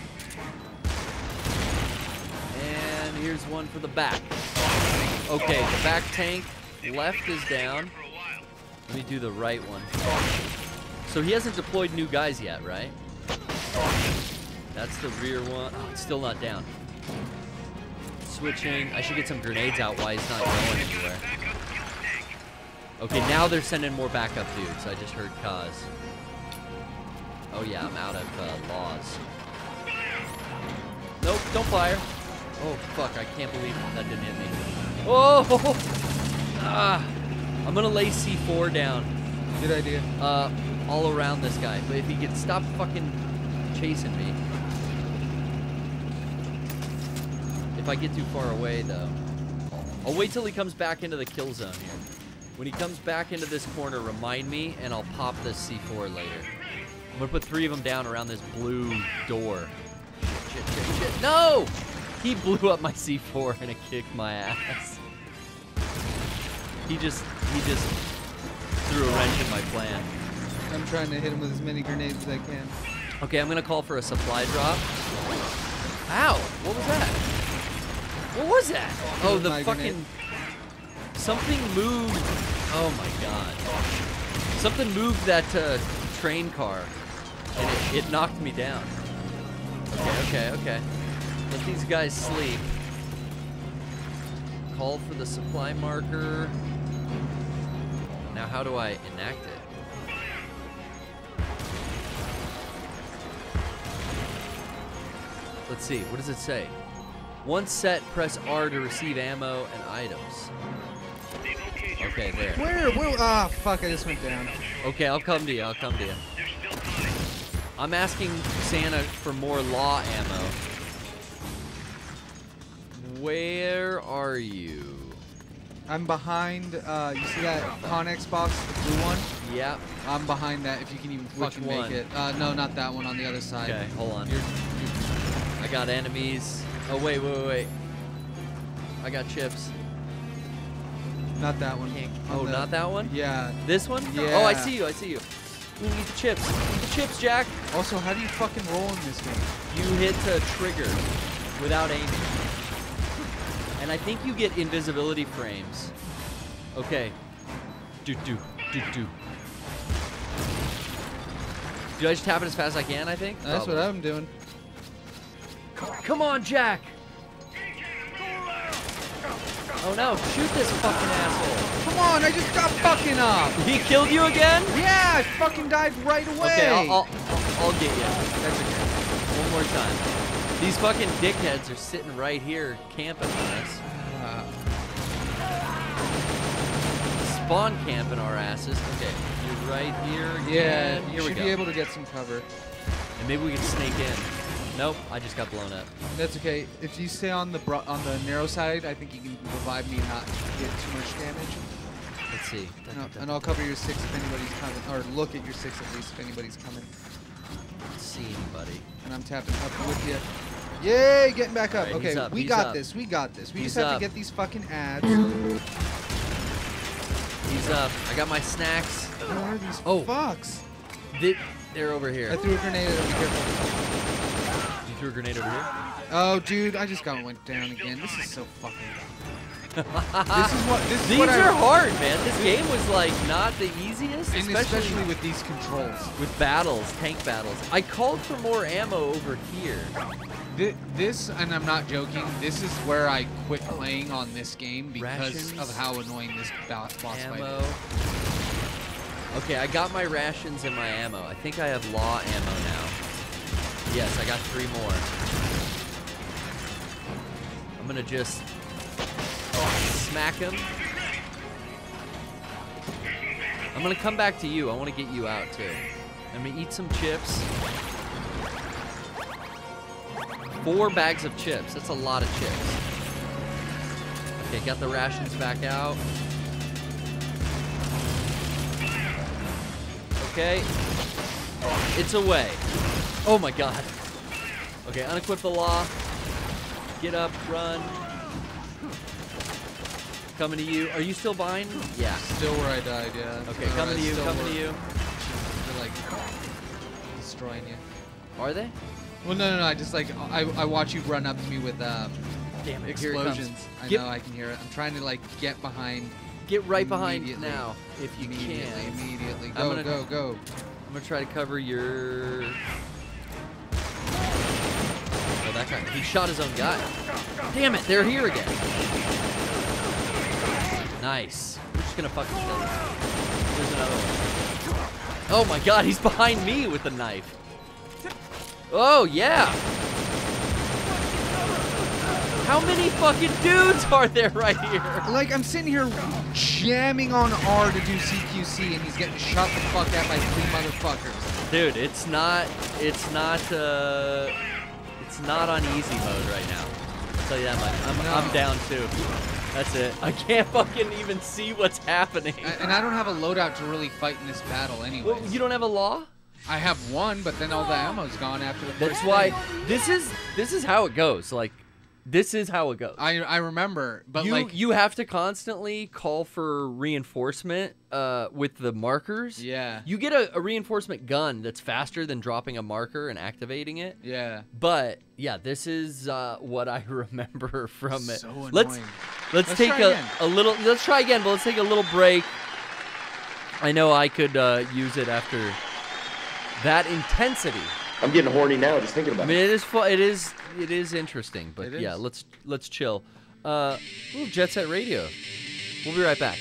And here's one for the back. Okay, the back tank left is down. Let me do the right one. So he hasn't deployed new guys yet, right? That's the rear one. Oh, it's still not down. Switching. I should get some grenades out while he's not going anywhere. Okay, now they're sending more backup dudes. I just heard Kaz. Oh yeah, I'm out of uh, laws. Nope, don't fire. Oh fuck, I can't believe that didn't hit me. Oh! Ah! I'm gonna lay C four down. Good idea. Uh, all around this guy. But if he could stop fucking chasing me. If I get too far away, though. I'll wait till he comes back into the kill zone here. When he comes back into this corner, remind me, and I'll pop this C four later. I'm gonna put three of them down around this blue door. Shit, shit, shit, shit. No! He blew up my C four and it kicked my ass. He just, he just threw a wrench in my plan. I'm trying to hit him with as many grenades as I can. Okay, I'm gonna call for a supply drop. Ow! What was that? What was that? Oh, the My fucking... grenade. Something moved. Oh my god. Something moved that uh, train car. And it, it knocked me down. Okay, okay, okay. Let these guys sleep. Call for the supply marker. Now how do I enact it? Let's see, what does it say? Once set, press R to receive ammo and items. Okay, there. Where? Where? Ah, fuck! I just went down. Okay, I'll come to you. I'll come to you. I'm asking Santa for more law ammo. Where are you? I'm behind. Uh, you see that Connex box, the blue one? Yeah. I'm behind that. If you can even Which fucking one? make it. Uh, no, not that one. On the other side. Okay, hold on. You're, you're, I got enemies. Oh wait, wait, wait, wait. I got chips. not that one. Oh, On the- not that one? Yeah. This one? Yeah. Oh, I see you. I see you. Ooh, eat the chips. Eat the chips, Jack. Also, how do you fucking roll in this game? You hit the trigger without aiming. And I think you get invisibility frames. Okay. Do do do do. Do I just tap it as fast as I can, I think? That's Probably. what I'm doing. Come on, Jack! Oh no, shoot this fucking asshole. Come on, I just got fucking up! He killed you again? Yeah, I fucking died right away! Okay, I'll, I'll, I'll, I'll get you. That's okay. One more time. These fucking dickheads are sitting right here camping on us. Uh, Spawn camping our asses. Okay, you're right here yeah, again. you Here we should go. be able to get some cover. And maybe we can sneak in. Nope, I just got blown up. That's okay. If you stay on the bro on the narrow side, I think you can revive me and not get too much damage. Let's see. And I'll, and I'll cover your six if anybody's coming, or look at your six at least if anybody's coming. Let's see anybody. And I'm tapping up with you. Yay, getting back up. All right, okay, he's up, we he's got up. this. We got this. We He's just have up. to get these fucking ads. He's up. I got my snacks. Where are these Oh. fucks? They, they're over here. I threw a grenade at him. Be careful. You threw a grenade over here? Oh, dude, I just got went down again. This is so fucking dumb. This is what this is These what I, are hard, man. This game was like not the easiest, and especially, especially with these controls. with battles, tank battles. I called for more ammo over here. Thi- This, and I'm not joking, this is where I quit playing on this game because Rations, of how annoying this bo- boss fight Ammo. is. Okay, I got my rations and my ammo. I think I have law ammo now. Yes, I got three more. I'm gonna just smack him. I'm gonna come back to you. I want to get you out too. I'm gonna eat some chips. Four bags of chips. That's a lot of chips. Okay, got the rations back out. Okay. It's away. Oh my god. Okay, unequip the law. Get up, run. Coming to you. Are you still behind? Yeah. Still where I died, yeah. Okay, Or coming I to you, still coming were- to you. They're like destroying you. Are they? Well, no, no, no. I just like I, I watch you run up to me with um, Damn it, here it comes. explosions. I Get- know, I can hear it. I'm trying to like get behind. Get right behind immediately. now, if you Immediately, can. immediately. I'm Go, gonna- go, go. I'm gonna try to cover your. Oh, that guy. He shot his own guy. Damn it, they're here again. Nice. We're just gonna fucking kill him. There's another one. Oh my god, he's behind me with the knife. Oh, yeah. How many fucking dudes are there right here? Like, I'm sitting here jamming on R to do C Q C, and he's getting shot the fuck at by three motherfuckers. Dude, it's not, it's not, uh, it's not on easy mode right now. I'll tell you that much. I'm, No. I'm down too. That's it. I can't fucking even see what's happening. A- And I don't have a loadout to really fight in this battle anyway. Well, you don't have a law? I have one, but then all the ammo's gone after the That's first why thing. this is this is how it goes. Like, this is how it goes. I I remember, but you like you have to constantly call for reinforcement uh, with the markers. yeah, You get a, a reinforcement gun that's faster than dropping a marker and activating it. yeah. But yeah, this is uh, what I remember from it. So annoying. Let's let's, Let's take try a, again. a little. Let's try again, but let's take a little break. I know I could uh, use it after that intensity. I'm getting horny now just thinking I about mean, it. it is fu- it is it is interesting, but It yeah, is. let's let's chill. Uh, ooh, Jet Set Radio. We'll be right back.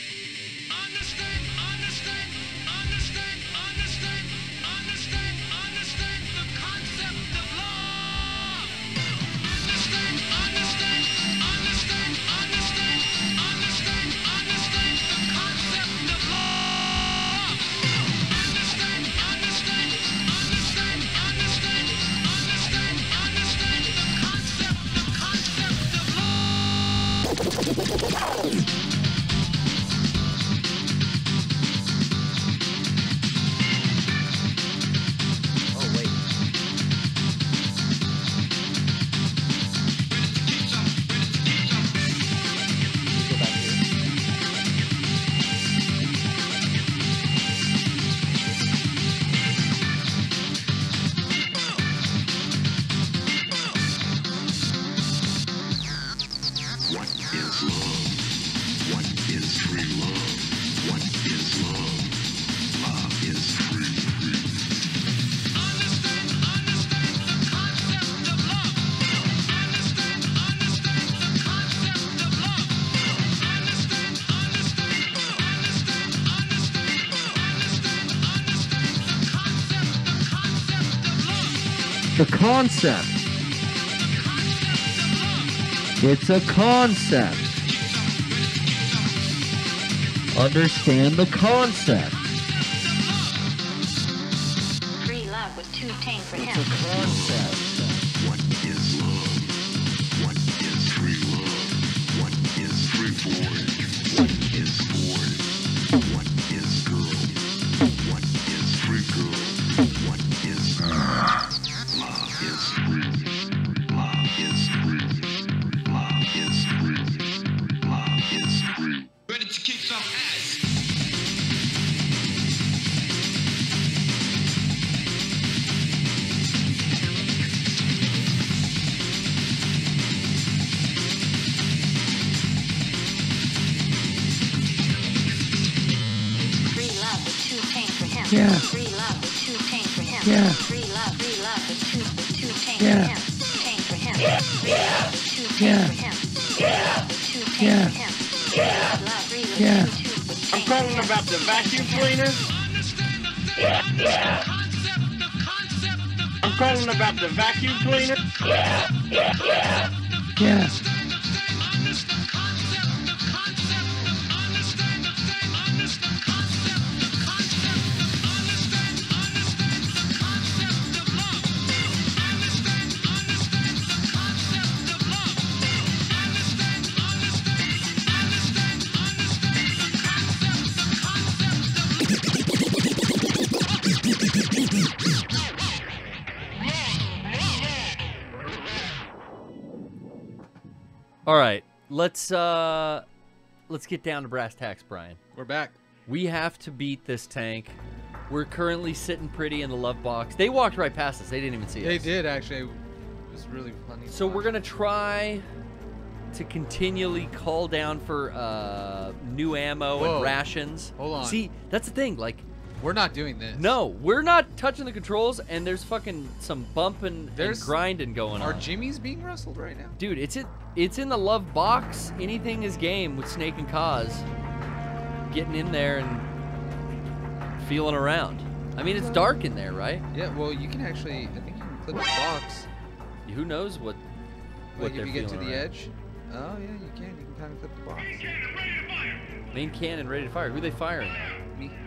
Oh wait. Go back here. What is love? What is free love? What is love? Love is free. The concept. It's a concept. Understand the concept. Free love was too tame for It's him. a concept. What is love? What is free love? What is free boy? What is boy? What is girl? What is free girl? What is love is free. Love is free. Love is free. Love is free. Ready to kick some ass. Yeah. Free love with two tank for him. Yeah. Free love, free love with two, two tank Yeah. for him. Tank for him. Two tank Yeah. for him. Two tank Yeah. for him. Love, free love, Yeah. two, two, I'm calling about the vacuum cleaner. I'm calling about the vacuum cleaner. Yeah. All right, let's uh, let's get down to brass tacks, Brian. We're back. We have to beat this tank. We're currently sitting pretty in the love box. They walked right past us. They didn't even see They us. did actually. It was really funny. to So we're watch. gonna try to continually call down for uh, new ammo Whoa. and rations. Hold on. See, that's the thing. Like, We're not doing this. no, we're not touching the controls, and there's fucking some bumping There's- and grinding going Are on. Jimmy's being wrestled right now? Dude, it's it. It's in the love box. Anything is game with Snake and Kaz. Getting in there and feeling around. I mean, it's dark in there, right? Yeah. Well, you can actually. I think you can clip the box. Who knows what what Like they're if you get to feeling the around. edge. Oh yeah, you can. You can kind of clip the box. Main cannon ready to fire. Who they firing at? Me.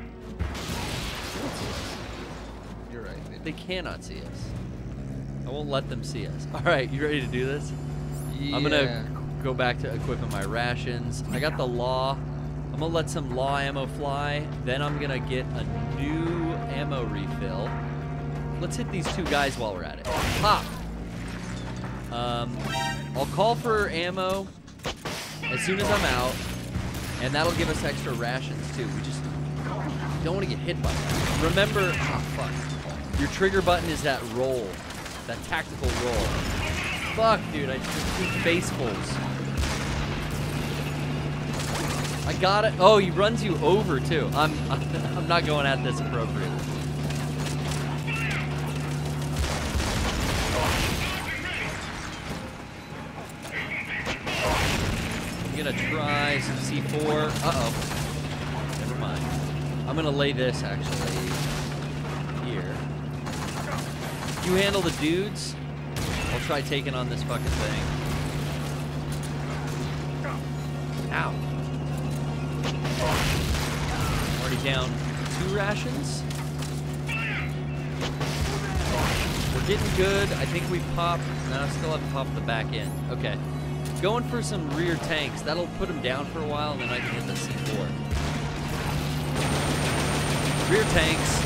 You're right. They cannot see us. I won't let them see us. All right, you ready to do this? Yeah. I'm gonna go back to equipping my rations. I got the law. I'm gonna let some law ammo fly. Then I'm gonna get a new ammo refill. Let's hit these two guys while we're at it. Pop. Um, I'll call for ammo as soon as I'm out, and that'll give us extra rations too. We just don't want to get hit by that. Remember, oh fuck, your trigger button is that roll, that tactical roll. Fuck, dude, I just two facefuls. I got it. Oh, he runs you over too. I'm, I'm, I'm not going at this appropriately. I'm gonna try some C four. Uh-oh. Never mind. I'm gonna lay this actually here. You handle the dudes. I'll try taking on this fucking thing. Ow. Already down two rations. We're getting good. I think we popped. No, I still have to pop the back end. Okay. Going for some rear tanks. That'll put them down for a while, and then I can hit the C four. Rear tanks.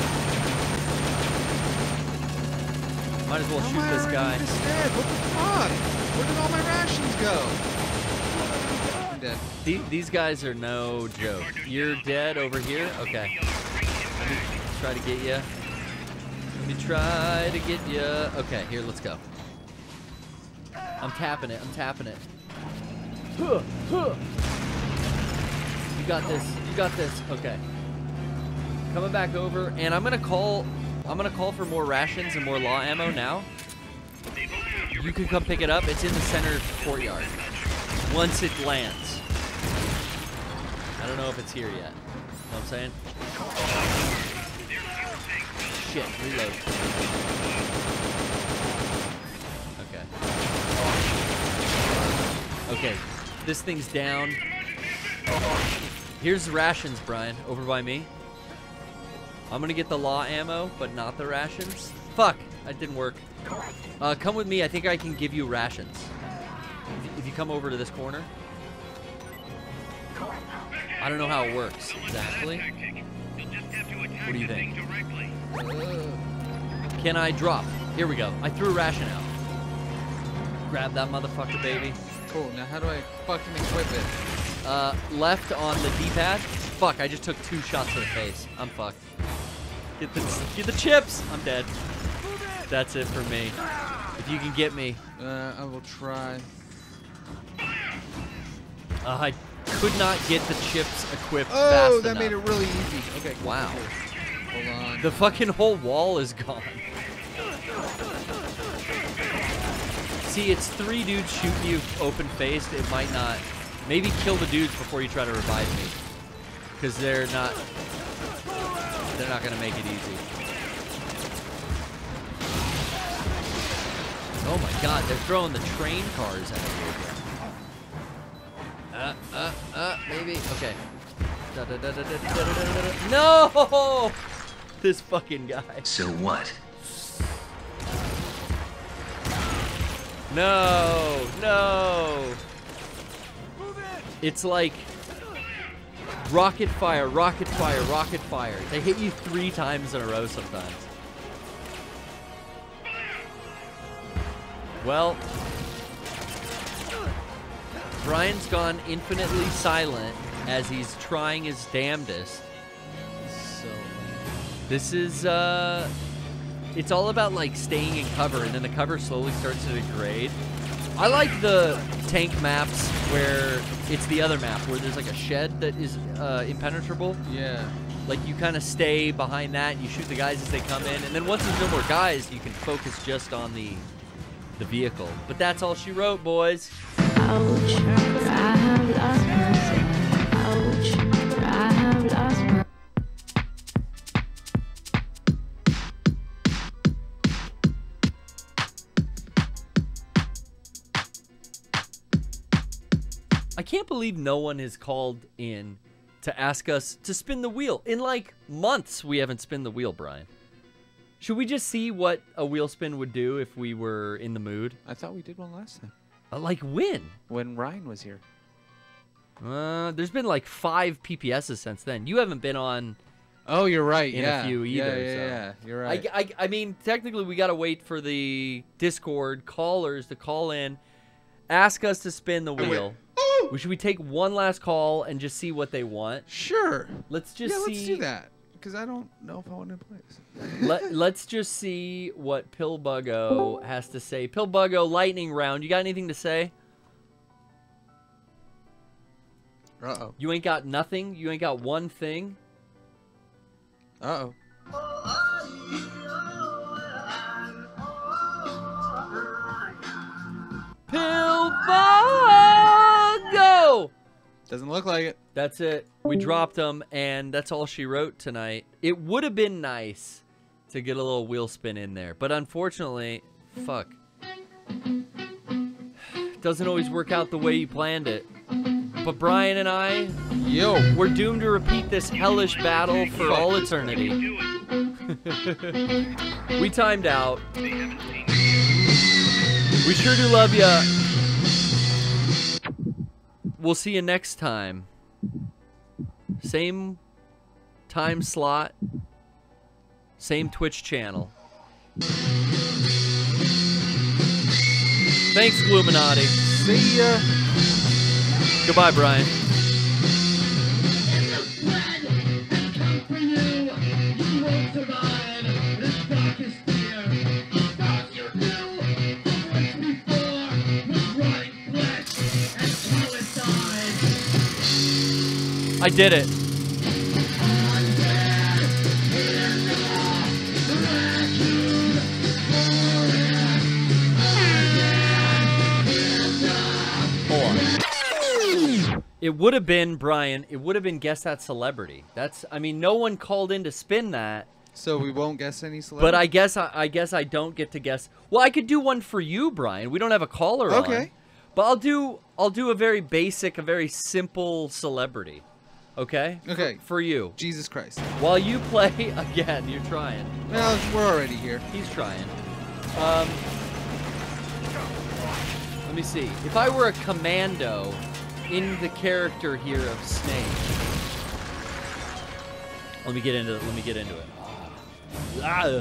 Might as well How shoot am I this already guy. just dead? What the fuck? Where did all my rations go? I'm dead. The- These guys are no joke. You're dead over here? Okay. Let me try to get you. Let me try to get you. Okay, here, let's go. I'm tapping it. I'm tapping it. Huh, huh. You got this. You got this. Okay. Coming back over, and I'm gonna call. I'm gonna call for more rations and more law ammo now. You can come pick it up. It's in the center courtyard. Once it lands. I don't know if it's here yet. Know what I'm saying? Shit, reload. Okay. Okay, this thing's down. Here's the rations, Brian, over by me. I'm gonna get the law ammo, but not the rations. Fuck, that didn't work. Uh, come with me, I think I can give you rations. If you, if you come over to this corner. I don't know how it works exactly. What do you think? Can I drop? Here we go. I threw a ration out. Grab that motherfucker, baby. Cool. Now how do I fucking equip it? Uh, left on the D-pad. Fuck, I just took two shots to the face. I'm fucked. Get the, get the chips. I'm dead. That's it for me. If you can get me. Uh, I will try. Uh, I could not get the chips equipped Oh, fast that enough. made it really easy. Okay. Cool, Wow. cool. Hold on. The fucking whole wall is gone. See, it's three dudes shooting you open-faced. It might not. Maybe kill the dudes before you try to revive me. Because they're not... They're not going to make it easy. Oh my god, they're throwing the train cars at you again. Uh, uh, uh, maybe. Okay. Da, da, da, da, da, da, da, da, da. No! This fucking guy. So what? No, no. It's like rocket fire, rocket fire, rocket fire. They hit you three times in a row sometimes. Well, Brian's gone infinitely silent as he's trying his damnedest. So this is uh it's all about like staying in cover, and then the cover slowly starts to degrade. I like the tank maps where it's the other map where there's like a shed that is uh, impenetrable. Yeah. Like you kind of stay behind that and you shoot the guys as they come in, and then once there's no more guys, you can focus just on the the vehicle. But that's all she wrote, boys. Ouch, I have lost myself. Ouch, I have lost myself. I can't believe no one has called in to ask us to spin the wheel. In like months, we haven't spin the wheel, Brian. Should we just see what a wheel spin would do if we were in the mood? I thought we did one last time. Uh, like when? When Ryan was here. Uh, there's been like five P P S's since then. You haven't been on. Oh, you're right. In yeah. a few either. Yeah, yeah, so. yeah. You're right. I, I, I mean, technically, we gotta wait for the Discord callers to call in, ask us to spin the wheel. We should we take one last call and just see what they want? Sure. Let's just yeah, see. let's do that. Because I don't know if I want to play this. Let, let's just see what Pillbuggo has to say. Pillbuggo, lightning round. You got anything to say? Uh-oh. You ain't got nothing? You ain't got one thing? Uh-oh. Pillbuggo! Doesn't look like it. That's it. We dropped them, and that's all she wrote tonight. It would have been nice to get a little wheel spin in there, but unfortunately, fuck. Doesn't always work out the way you planned it. But Brian and I, yo, we're doomed to repeat this hellish battle for all eternity. We timed out. We sure do love ya. We'll see you next time. Same time slot. Same Twitch channel. Thanks, Illuminati. See ya. Goodbye, Brian. I did it. Hold on. It would have been, Brian, it would have been Guess That Celebrity. That's, I mean, no one called in to spin that. So we won't guess any celebrity? But I guess I, I guess I don't get to guess. Well, I could do one for you, Brian. We don't have a caller on. Okay. But I'll do I'll do a very basic, a very simple celebrity. Okay? Okay. For, for you. Jesus Christ. While you play again, you're trying. Well, we're already here. He's trying. Um Let me see. If I were a commando in the character here of Snake. Let me get into it. Let me get into it. Ah.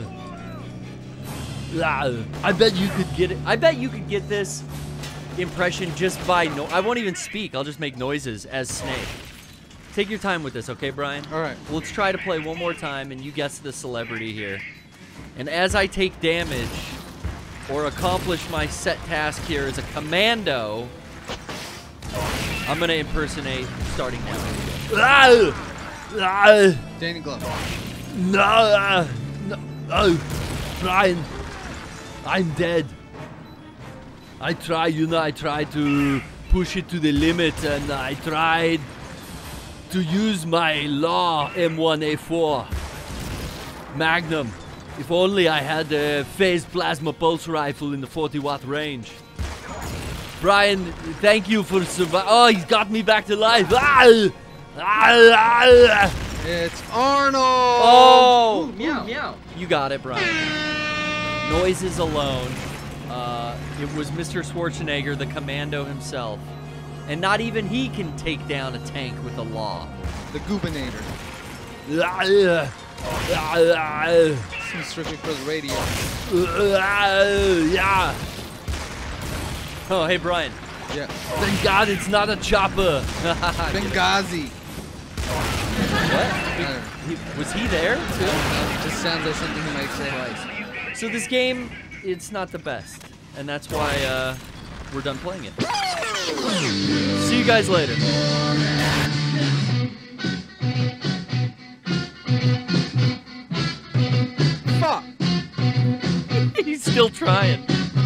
Ah. I bet you could get it. I bet you could get this impression just by no. I won't even speak. I'll just make noises as Snake. Take your time with this, okay, Brian? All right. Let's try to play one more time, and you guess the celebrity here. And as I take damage or accomplish my set task here as a commando, I'm gonna impersonate starting now. Ah! Ah! Danny Glover. No, uh, no, oh, Brian, I'm dead. I try, you know, I tried to push it to the limit, and I tried to use my Law M one A four Magnum. If only I had a phased plasma pulse rifle in the forty watt range. Brian, thank you for surviving. Oh, he's got me back to life. Ah! Ah, ah. It's Arnold! Oh! Ooh, meow, meow. You got it, Brian. Noises alone. Uh, it was Mister Schwarzenegger, the commando himself. And not even he can take down a tank with a law. The Goobinator. Seems strictly for the radio. Yeah. Oh, hey, Brian. Yeah. Thank God it's not a chopper. Benghazi. What? He, he, was he there, too? It just sounds like something he might say twice. So this game, it's not the best. And that's why uh, we're done playing it. See you guys later. Fuck! He's still trying.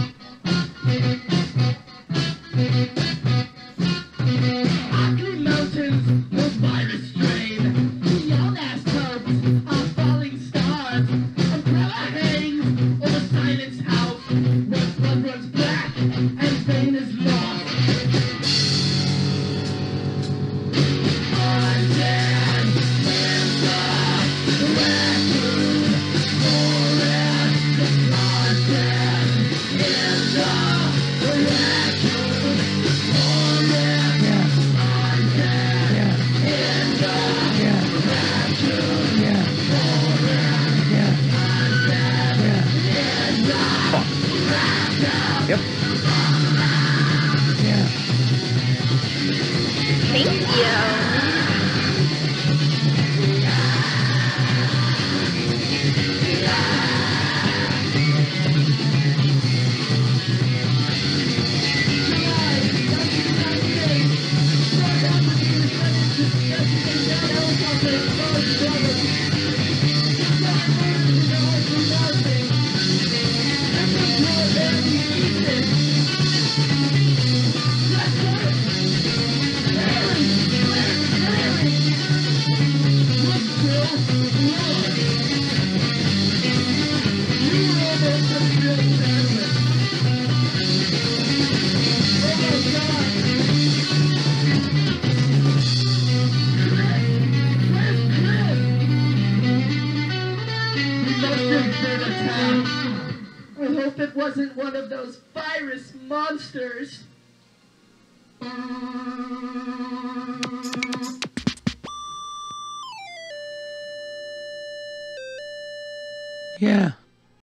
I hope it wasn't one of those virus monsters. Yeah.